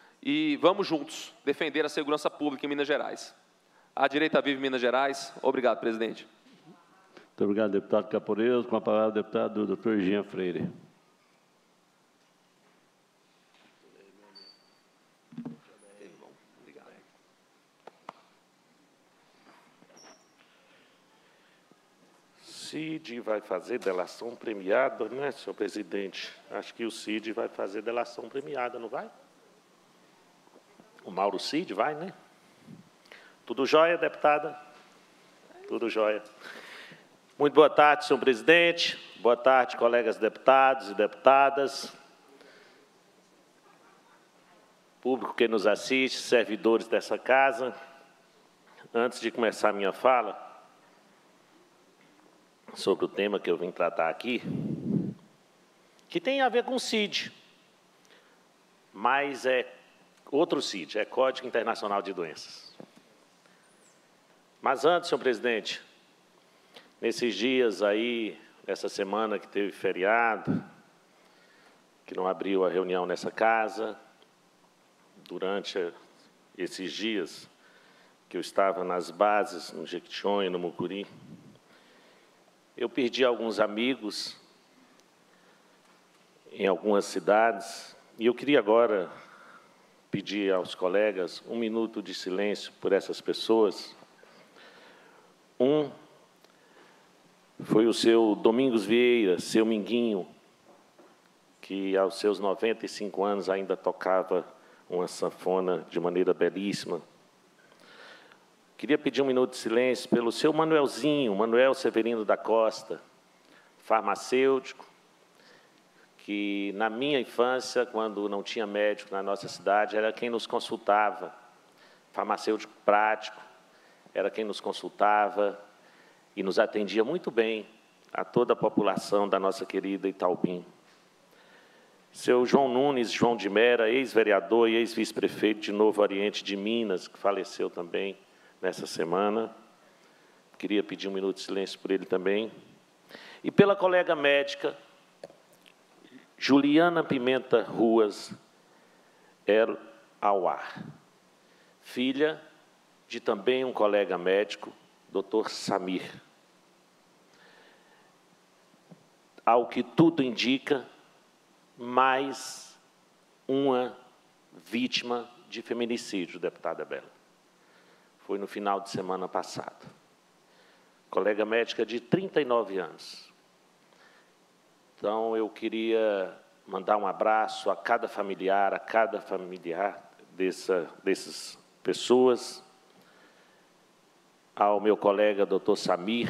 e vamos juntos defender a segurança pública em Minas Gerais. A direita vive em Minas Gerais. Obrigado, presidente. Muito obrigado, deputado Caporeso. Com a palavra, o deputado doutor Jean Freire. Cid vai fazer delação premiada, né, senhor presidente? Acho que o Cid vai fazer delação premiada, não vai? O Mauro Cid vai, né? Tudo jóia, deputada? Tudo jóia. Muito boa tarde, senhor presidente, Boa tarde, colegas deputados e deputadas, público que nos assiste, servidores dessa casa. Antes de começar a minha fala sobre o tema que eu vim tratar aqui, que tem a ver com o C I D, mas é outro C I D, é Código Internacional de Doenças. Mas antes, senhor presidente, nesses dias aí, essa semana que teve feriado, que não abriu a reunião nessa casa, durante esses dias que eu estava nas bases, no Jequitinhonha, no Mucuri, eu perdi alguns amigos em algumas cidades, e eu queria agora pedir aos colegas um minuto de silêncio por essas pessoas. Um foi o seu Domingos Vieira, seu Minguinho, que aos seus noventa e cinco anos ainda tocava uma sanfona de maneira belíssima. Queria pedir um minuto de silêncio pelo seu Manuelzinho, Manuel Severino da Costa, farmacêutico, que na minha infância, quando não tinha médico na nossa cidade, era quem nos consultava, farmacêutico prático, era quem nos consultava e nos atendia muito bem a toda a população da nossa querida Itaubim. Seu João Nunes, João de Mera, ex-vereador e ex-vice-prefeito de Novo Oriente de Minas, que faleceu também nessa semana. Queria pedir um minuto de silêncio por ele também. E pela colega médica, Juliana Pimenta Ruas El Awar, filha de também um colega médico, doutor Samir. Ao que tudo indica, mais uma vítima de feminicídio, deputada Bela. Foi no final de semana passado. Colega médica de trinta e nove anos. Então, eu queria mandar um abraço a cada familiar, a cada familiar dessa, dessas pessoas, ao meu colega doutor Samir,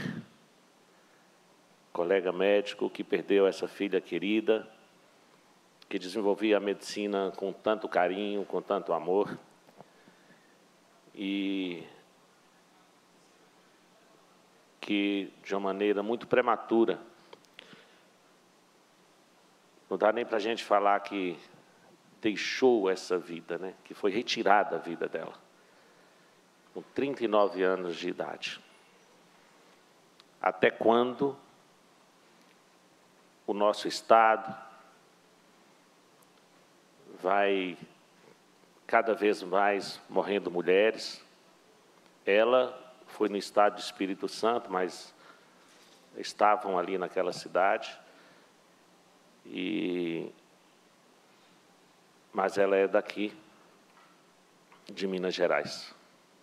colega médico que perdeu essa filha querida, que desenvolvia a medicina com tanto carinho, com tanto amor, e que, de uma maneira muito prematura, não dá nem para a gente falar que deixou essa vida, né? Que foi retirada a vida dela, com trinta e nove anos de idade. Até quando o nosso Estado vai cada vez mais morrendo mulheres? Ela foi no estado do Espírito Santo, mas estavam ali naquela cidade, e, mas ela é daqui, de Minas Gerais.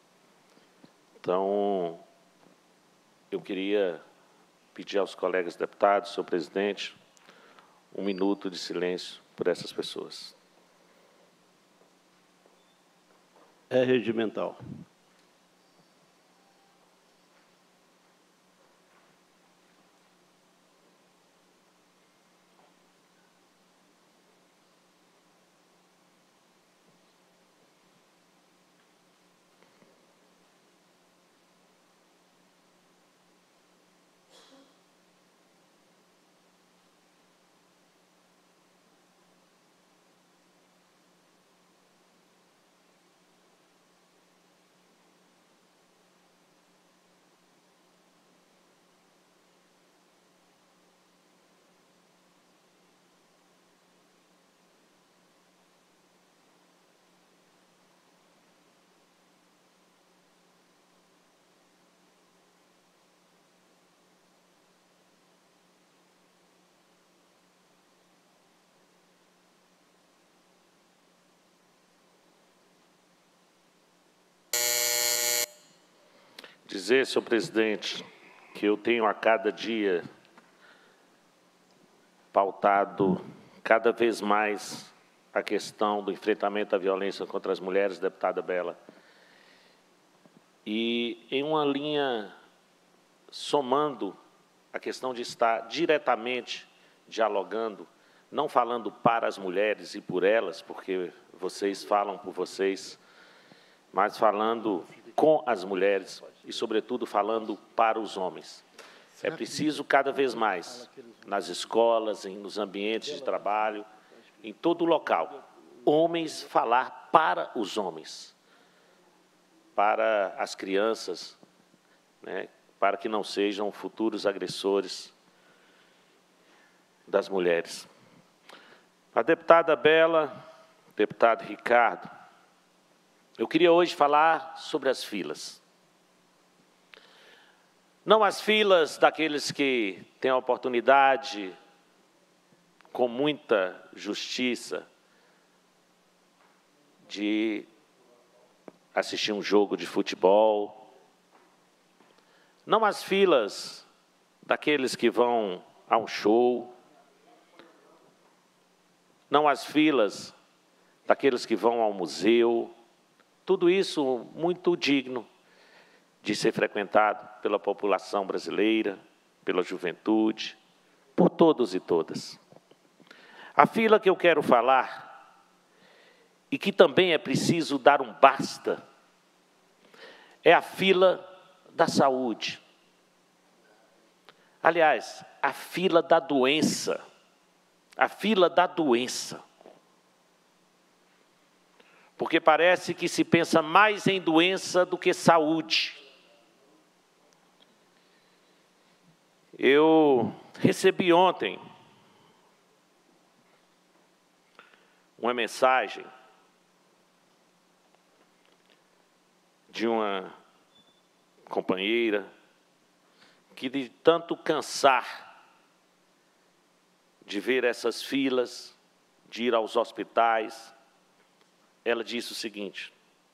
Então, eu queria pedir aos colegas deputados, senhor presidente, um minuto de silêncio por essas pessoas. É regimental. Dizer, senhor presidente, que eu tenho a cada dia pautado cada vez mais a questão do enfrentamento à violência contra as mulheres, deputada Bela, e em uma linha somando a questão de estar diretamente dialogando, não falando para as mulheres e por elas, porque vocês falam por vocês, mas falando com as mulheres e, sobretudo, falando para os homens. É preciso, cada vez mais, nas escolas, nos ambientes de trabalho, em todo local, homens falar para os homens, para as crianças, né, para que não sejam futuros agressores das mulheres. A deputada Bela, deputado Ricardo, eu queria hoje falar sobre as filas. Não as filas daqueles que têm a oportunidade, com muita justiça, de assistir um jogo de futebol. Não as filas daqueles que vão a um show. Não as filas daqueles que vão ao museu. Tudo isso muito digno de ser frequentado pela população brasileira, pela juventude, por todos e todas. A fila que eu quero falar, e que também é preciso dar um basta, é a fila da saúde. Aliás, a fila da doença. A fila da doença. Porque parece que se pensa mais em doença do que saúde. Eu recebi ontem uma mensagem de uma companheira que, de tanto cansar de ver essas filas, de ir aos hospitais, ela disse o seguinte: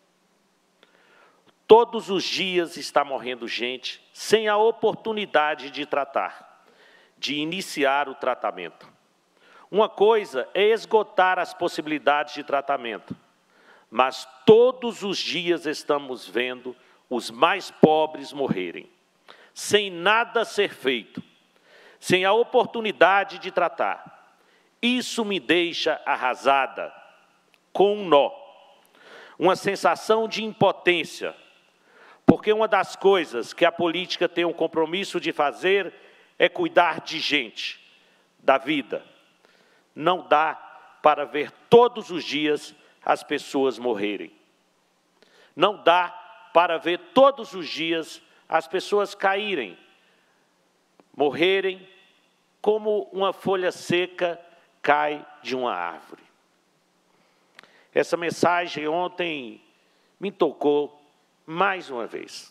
todos os dias está morrendo gente sem a oportunidade de tratar, de iniciar o tratamento. Uma coisa é esgotar as possibilidades de tratamento, mas todos os dias estamos vendo os mais pobres morrerem, sem nada ser feito, sem a oportunidade de tratar. Isso me deixa arrasada, com um nó, uma sensação de impotência, porque uma das coisas que a política tem um compromisso de fazer é cuidar de gente, da vida. Não dá para ver todos os dias as pessoas morrerem. Não dá para ver todos os dias as pessoas caírem, morrerem como uma folha seca cai de uma árvore. Essa mensagem ontem me tocou mais uma vez.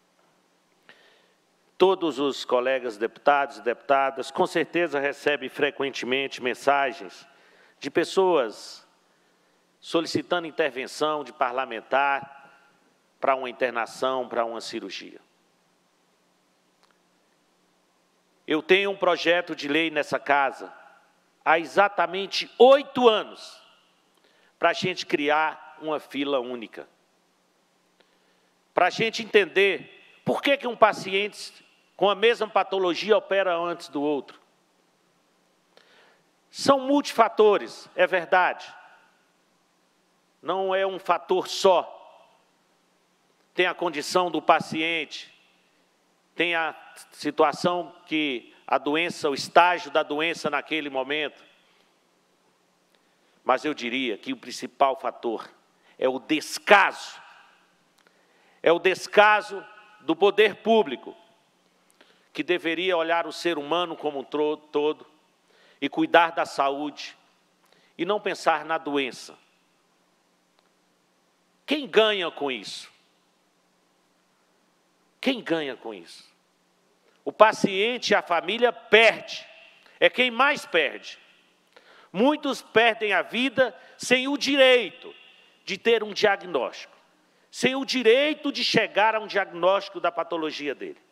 Todos os colegas deputados e deputadas, com certeza, recebem frequentemente mensagens de pessoas solicitando intervenção de parlamentar para uma internação, para uma cirurgia. Eu tenho um projeto de lei nessa casa há exatamente oito anos para a gente criar uma fila única. Para a gente entender por que que um paciente com a mesma patologia opera antes do outro. São multifatores, é verdade. Não é um fator só. Tem a condição do paciente, tem a situação que a doença, o estágio da doença naquele momento. Mas eu diria que o principal fator é o descaso. É o descaso do poder público, que deveria olhar o ser humano como um todo e cuidar da saúde e não pensar na doença. Quem ganha com isso? Quem ganha com isso? O paciente e a família perde. É quem mais perde. Muitos perdem a vida sem o direito de ter um diagnóstico, sem o direito de chegar a um diagnóstico da patologia dele.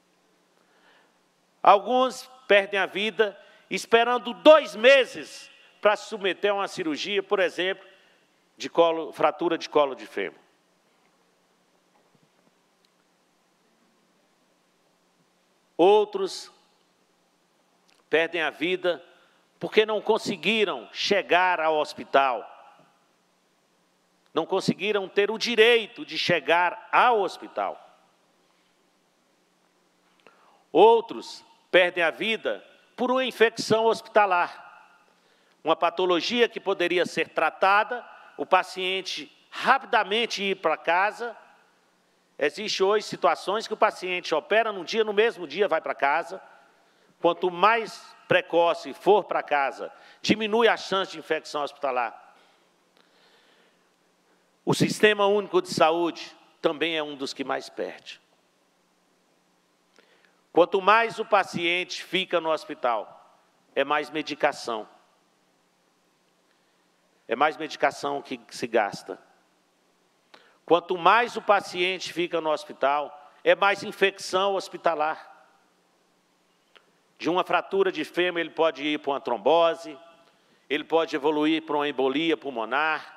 Alguns perdem a vida esperando dois meses para se submeter a uma cirurgia, por exemplo, de colo, fratura de colo de fêmur. Outros perdem a vida porque não conseguiram chegar ao hospital, não conseguiram ter o direito de chegar ao hospital. Outros perdem a vida por uma infecção hospitalar, uma patologia que poderia ser tratada, o paciente rapidamente ir para casa. Existe hoje situações que o paciente opera num dia, no mesmo dia vai para casa. Quanto mais precoce for para casa, diminui a chance de infecção hospitalar. O Sistema Único de Saúde também é um dos que mais perde. Quanto mais o paciente fica no hospital, é mais medicação. É mais medicação que se gasta. Quanto mais o paciente fica no hospital, é mais infecção hospitalar. De uma fratura de fêmur, ele pode ir para uma trombose, ele pode evoluir para uma embolia pulmonar.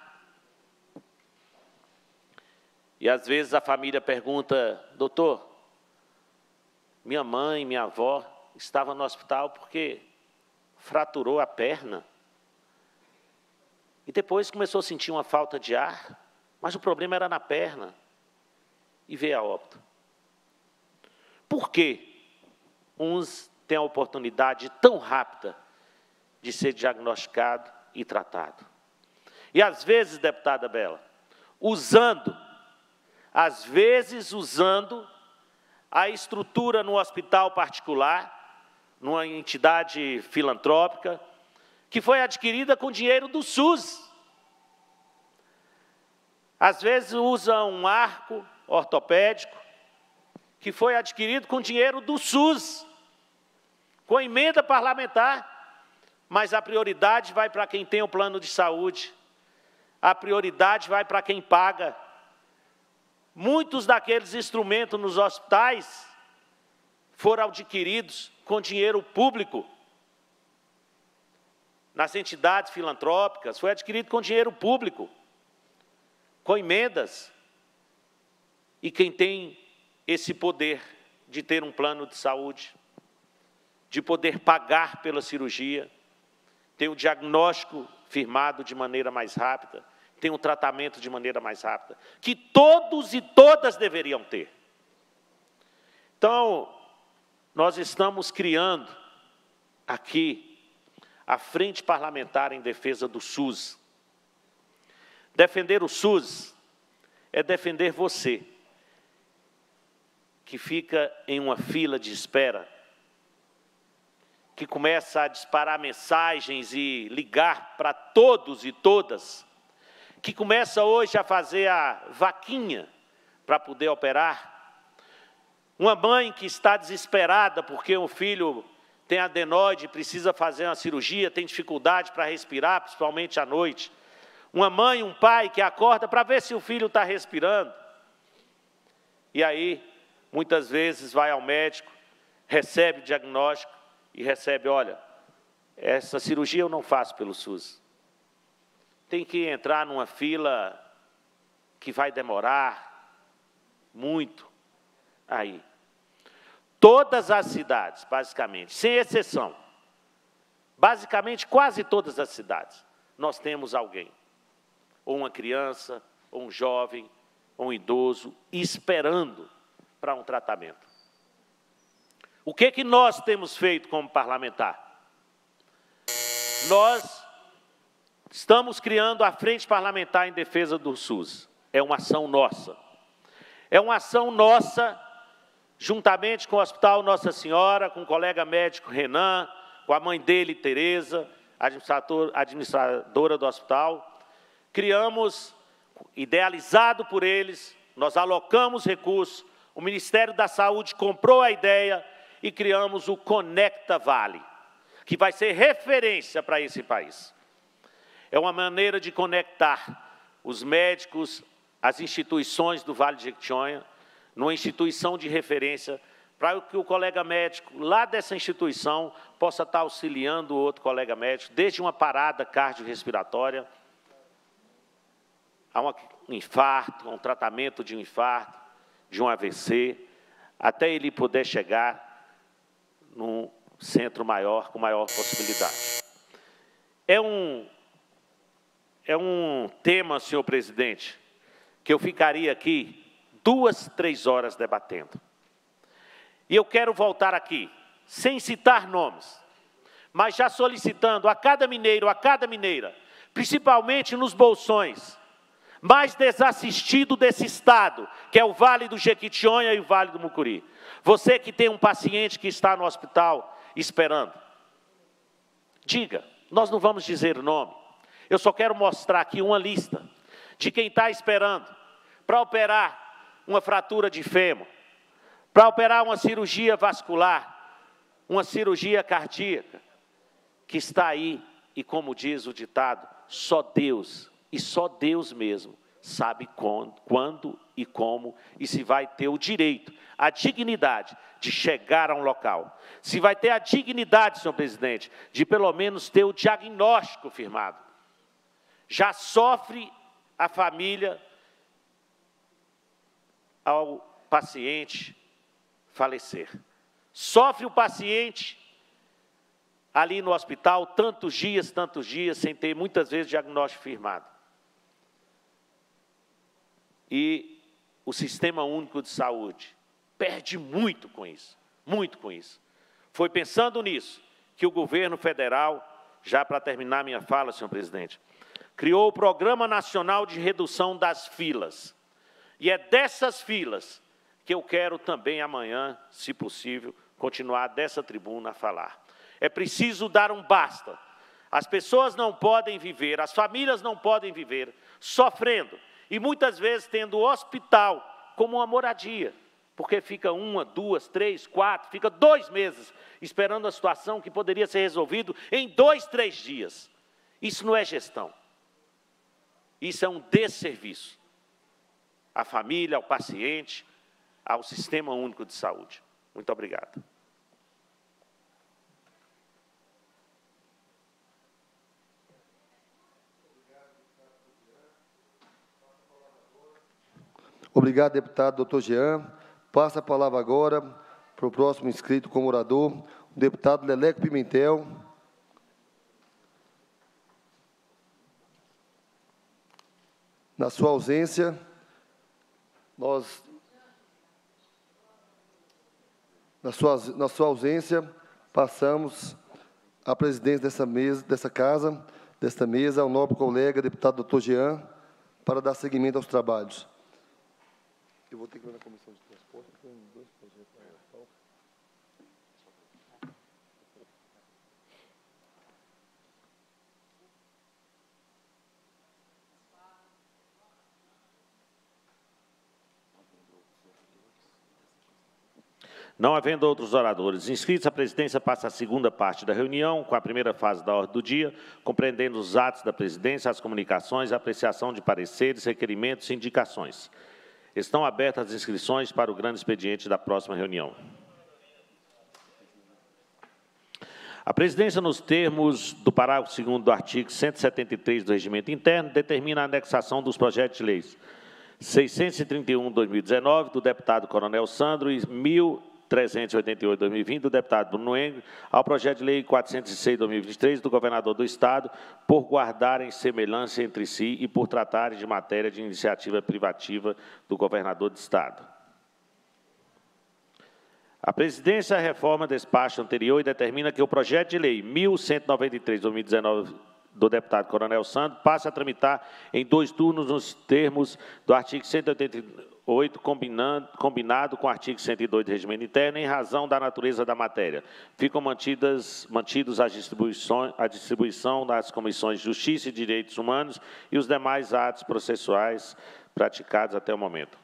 E, às vezes, a família pergunta, doutor, minha mãe, minha avó estavam no hospital porque fraturou a perna. E depois começou a sentir uma falta de ar, mas o problema era na perna. E veio a óbito. Por quê? Uns têm a oportunidade tão rápida de ser diagnosticado e tratado. E, às vezes, deputada Bela, usando, às vezes usando a estrutura no hospital particular, numa entidade filantrópica, que foi adquirida com dinheiro do SUS. Às vezes usa um arco ortopédico, que foi adquirido com dinheiro do SUS, com emenda parlamentar, mas a prioridade vai para quem tem o plano de saúde, a prioridade vai para quem paga. Muitos daqueles instrumentos nos hospitais foram adquiridos com dinheiro público. Nas entidades filantrópicas, foi adquirido com dinheiro público, com emendas. E quem tem esse poder de ter um plano de saúde, de poder pagar pela cirurgia, tem o diagnóstico firmado de maneira mais rápida, tem um tratamento de maneira mais rápida, que todos e todas deveriam ter. Então, nós estamos criando aqui a Frente Parlamentar em Defesa do SUS. Defender o SUS é defender você, que fica em uma fila de espera, que começa a disparar mensagens e ligar para todos e todas, que começa hoje a fazer a vaquinha para poder operar. Uma mãe que está desesperada porque o filho tem adenoide, precisa fazer uma cirurgia, tem dificuldade para respirar, principalmente à noite. Uma mãe, um pai que acorda para ver se o filho está respirando. E aí, muitas vezes, vai ao médico, recebe o diagnóstico e recebe, olha, essa cirurgia eu não faço pelo SUS. Tem que entrar numa fila que vai demorar muito. Aí, todas as cidades, basicamente, sem exceção, basicamente quase todas as cidades, nós temos alguém, ou uma criança, ou um jovem, ou um idoso, esperando para um tratamento. O que que nós temos feito como parlamentar? Nós estamos criando a Frente Parlamentar em Defesa do SUS. É uma ação nossa. É uma ação nossa, juntamente com o Hospital Nossa Senhora, com o colega médico Renan, com a mãe dele, Tereza, administrador, administradora do hospital. Criamos, idealizado por eles, nós alocamos recursos, o Ministério da Saúde comprou a ideia e criamos o Conecta Vale, que vai ser referência para esse país. É uma maneira de conectar os médicos, as instituições do Vale de Jequitinhonha, numa instituição de referência, para que o colega médico lá dessa instituição possa estar auxiliando o outro colega médico, desde uma parada cardiorrespiratória, a um infarto, a um tratamento de um infarto, de um A V C, até ele poder chegar num centro maior, com maior possibilidade. É um, é um tema, senhor presidente, que eu ficaria aqui duas, três horas debatendo. E eu quero voltar aqui, sem citar nomes, mas já solicitando a cada mineiro, a cada mineira, principalmente nos bolsões, mais desassistido desse estado, que é o Vale do Jequitinhonha e o Vale do Mucuri. Você que tem um paciente que está no hospital esperando, diga, nós não vamos dizer o nome, eu só quero mostrar aqui uma lista de quem está esperando para operar uma fratura de fêmur, para operar uma cirurgia vascular, uma cirurgia cardíaca, que está aí, e como diz o ditado, só Deus, e só Deus mesmo, sabe quando e como, e se vai ter o direito, a dignidade de chegar a um local. Se vai ter a dignidade, senhor presidente, de pelo menos ter o diagnóstico firmado. Já sofre a família ao paciente falecer. Sofre o paciente ali no hospital, tantos dias, tantos dias, sem ter muitas vezes diagnóstico firmado. E o Sistema Único de Saúde perde muito com isso, muito com isso. Foi pensando nisso que o governo federal, já para terminar minha fala, senhor presidente, criou o Programa Nacional de Redução das Filas. E é dessas filas que eu quero também amanhã, se possível, continuar dessa tribuna a falar. É preciso dar um basta. As pessoas não podem viver, as famílias não podem viver sofrendo e muitas vezes tendo o hospital como uma moradia, porque fica uma, duas, três, quatro, fica dois meses esperando a situação que poderia ser resolvido em dois, três dias. Isso não é gestão. Isso é um desserviço à família, ao paciente, ao Sistema Único de Saúde. Muito obrigado. Obrigado, deputado doutor Jean. Passa a palavra agora para o próximo inscrito como orador, o deputado Leleco Pimentel. Na sua ausência, nós, na sua, na sua ausência, passamos a presidência dessa mesa, dessa casa, desta mesa, ao nobre colega, deputado doutor Jean, para dar seguimento aos trabalhos. Eu vou ter que ir na comissão de transporte, porque tem dois projetos na pauta. Não havendo outros oradores inscritos, a presidência passa à segunda parte da reunião, com a primeira fase da ordem do dia, compreendendo os atos da presidência, as comunicações, a apreciação de pareceres, requerimentos e indicações. Estão abertas as inscrições para o grande expediente da próxima reunião. A presidência, nos termos do parágrafo segundo do artigo cento e setenta e três do Regimento Interno, determina a anexação dos projetos de leis seiscentos e trinta e um, dois mil e dezenove, do deputado Coronel Sandro, e mil trezentos e oitenta e oito, dois mil e vinte, do deputado Bruno Engel, ao projeto de lei quatrocentos e seis, dois mil e vinte e três, do governador do Estado, por guardarem semelhança entre si e por tratarem de matéria de iniciativa privativa do governador do Estado. A presidência reforma despacho anterior e determina que o projeto de lei mil cento e noventa e três, dois mil e dezenove, do deputado Coronel Sandro, passe a tramitar em dois turnos nos termos do artigo cento e oitenta e oito, combinando, combinado com o artigo cento e dois do Regimento Interno, em razão da natureza da matéria. Ficam mantidas, mantidos as distribuições, a distribuição das comissões de Justiça e Direitos Humanos e os demais atos processuais praticados até o momento.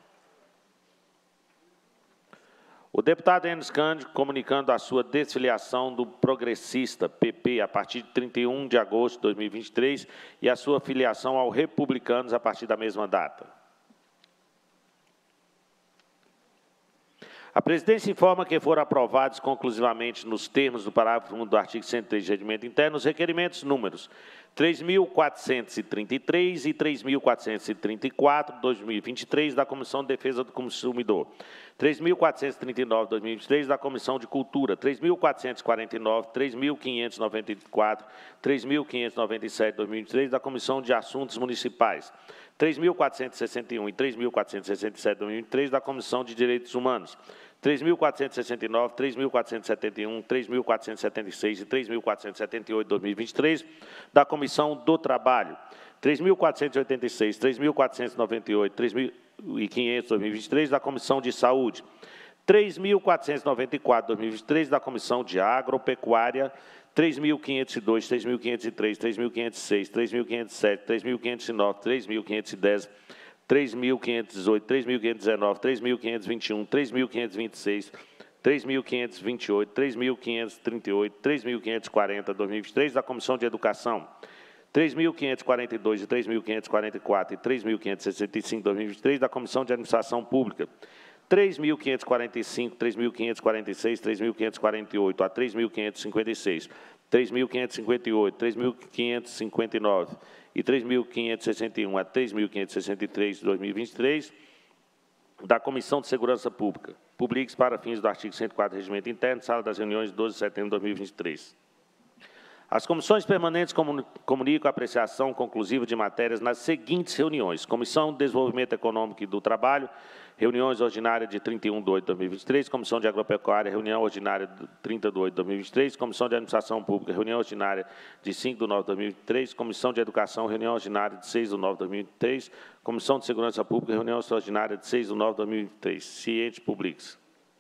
O deputado Enes Cândido, comunicando a sua desfiliação do Progressista, P P, a partir de trinta e um de agosto de dois mil e vinte e três, e a sua filiação ao Republicanos a partir da mesma data. A presidência informa que foram aprovados conclusivamente nos termos do parágrafo único do artigo cento e três do Regimento Interno os requerimentos números três mil quatrocentos e trinta e três e três mil quatrocentos e trinta e quatro, dois mil e vinte e três, da Comissão de Defesa do Consumidor, três mil quatrocentos e trinta e nove, dois mil e vinte e três, da Comissão de Cultura, três mil quatrocentos e quarenta e nove, três mil quinhentos e noventa e quatro, três mil quinhentos e noventa e sete, dois mil e vinte e três, da Comissão de Assuntos Municipais, três mil quatrocentos e sessenta e um e três mil quatrocentos e sessenta e sete, dois mil e vinte e três, da Comissão de Direitos Humanos, três mil quatrocentos e sessenta e nove, três mil quatrocentos e setenta e um, três mil quatrocentos e setenta e seis e três mil quatrocentos e setenta e oito, dois mil e vinte e três, da Comissão do Trabalho, três mil quatrocentos e oitenta e seis, três mil quatrocentos e noventa e oito, três mil e quinhentos, dois mil e vinte e três, da Comissão de Saúde, três mil quatrocentos e noventa e quatro, dois mil e vinte e três, da Comissão de Agropecuária, três mil quinhentos e dois, três mil quinhentos e três, três mil quinhentos e seis, três mil quinhentos e sete, três mil quinhentos e nove, três mil quinhentos e dez, três mil quinhentos e dezoito, três mil quinhentos e dezenove, três mil quinhentos e vinte e um, três mil quinhentos e vinte e seis, três mil quinhentos e vinte e oito, três mil quinhentos e trinta e oito, três mil quinhentos e quarenta, dois mil e vinte e três, da Comissão de Educação, três mil quinhentos e quarenta e dois e três mil quinhentos e quarenta e quatro e três mil quinhentos e sessenta e cinco, dois mil e vinte e três, da Comissão de Administração Pública, três mil quinhentos e quarenta e cinco, três mil quinhentos e quarenta e seis, três mil quinhentos e quarenta e oito a três mil quinhentos e cinquenta e seis, três mil quinhentos e cinquenta e oito, três mil quinhentos e cinquenta e nove e três mil quinhentos e sessenta e um a três mil quinhentos e sessenta e três, dois mil e vinte e três, da Comissão de Segurança Pública, publiques para fins do artigo cento e quatro do Regimento Interno, sala das reuniões de doze de setembro de dois mil e vinte e três. As comissões permanentes comunicam a apreciação conclusiva de matérias nas seguintes reuniões: Comissão de Desenvolvimento Econômico e do Trabalho, reuniões ordinárias de trinta e um de oito de dois mil e vinte e três, Comissão de Agropecuária, reunião ordinária de trinta de oito de dois mil e vinte e três, Comissão de Administração Pública, reunião ordinária de cinco de nove de dois mil e vinte e três, Comissão de Educação, reunião ordinária de seis de nove de dois mil e vinte e três, Comissão de Segurança Pública, reunião extraordinária de seis de nove de dois mil e vinte e três, cientes públicos.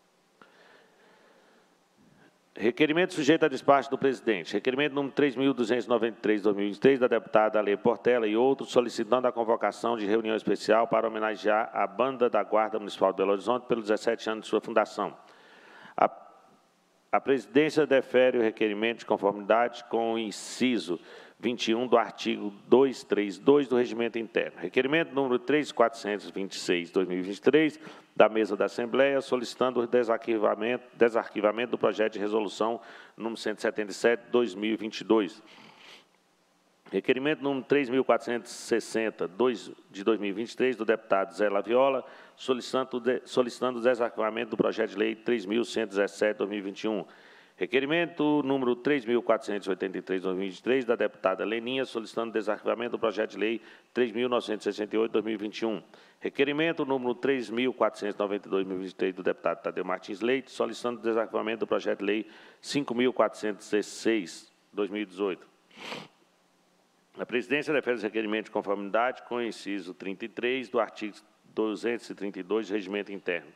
Requerimento sujeito a despacho do presidente. Requerimento número três mil duzentos e noventa e três, de dois mil e vinte e três, da deputada Ale Portela e outros, solicitando a convocação de reunião especial para homenagear a Banda da Guarda Municipal de Belo Horizonte pelos dezessete anos de sua fundação. A, a presidência defere o requerimento de conformidade com o inciso vinte e um do artigo duzentos e trinta e dois do Regimento Interno. Requerimento número três mil quatrocentos e vinte e seis, de dois mil e vinte e três, da mesa da Assembleia, solicitando o desarquivamento, desarquivamento do projeto de resolução número cento e setenta e sete, de dois mil e vinte e dois. Requerimento número três mil quatrocentos e sessenta, de dois mil e vinte e três, do deputado Zé Laviola, solicitando, solicitando o desarquivamento do projeto de lei três mil cento e dezessete, de dois mil e vinte e um. Requerimento número três mil quatrocentos e oitenta e três, de dois mil e vinte e três, da deputada Leninha, solicitando desarquivamento do projeto de lei três mil novecentos e sessenta e oito, de dois mil e vinte e um. Requerimento número três mil quatrocentos e noventa e dois, de dois mil e vinte e três, do deputado Tadeu Martins Leite, solicitando desarquivamento do projeto de lei cinco mil quatrocentos e dezesseis, de dois mil e dezoito. A presidência defere os requerimentos de conformidade com o inciso trinta e três do artigo duzentos e trinta e dois do Regimento Interno.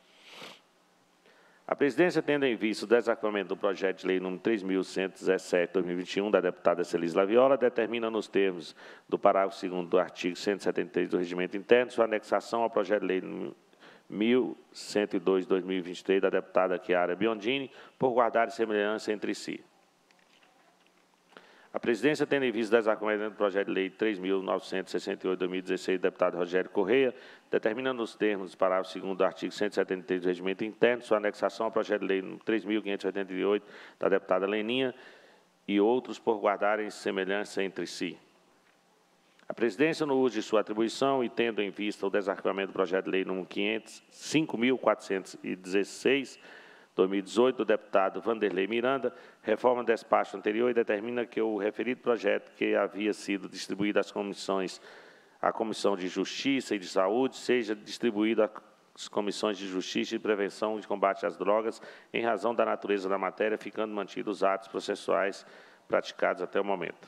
A presidência, tendo em vista o desarquivamento do projeto de lei número três mil cento e dezessete, de dois mil e vinte e um, da deputada Celis Laviola, determina nos termos do parágrafo segundo do artigo cento e setenta e três do Regimento Interno sua anexação ao projeto de lei mil cento e dois, de dois mil e vinte e três, da deputada Chiara Biondini, por guardar semelhança entre si. A presidência, tendo em vista o desarquivamento do projeto de lei três mil novecentos e sessenta e oito, de dois mil e dezesseis, do deputado Rogério Correia, determina nos termos do parágrafo segundo do artigo cento e setenta e três do Regimento Interno sua anexação ao projeto de lei três mil quinhentos e oitenta e oito, da deputada Leninha, e outros por guardarem semelhança entre si. A presidência, no uso de sua atribuição e tendo em vista o desarquivamento do projeto de lei número cinco mil quatrocentos e dezesseis, dois mil e dezoito, do deputado Vanderlei Miranda, reforma o despacho anterior e determina que o referido projeto, que havia sido distribuído às comissões, à Comissão de Justiça e de Saúde, seja distribuído às Comissões de Justiça e Prevenção e de Combate às Drogas, em razão da natureza da matéria, ficando mantidos os atos processuais praticados até o momento.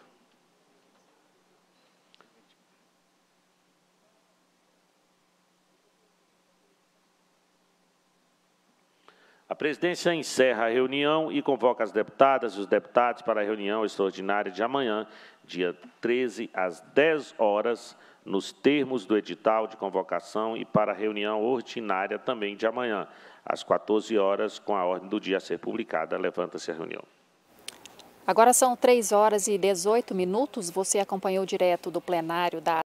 A presidência encerra a reunião e convoca as deputadas e os deputados para a reunião extraordinária de amanhã, dia treze, às dez horas, nos termos do edital de convocação, e para a reunião ordinária também de amanhã, às quatorze horas, com a ordem do dia a ser publicada. Levanta-se a reunião. Agora são três horas e dezoito minutos. Você acompanhou direto do plenário da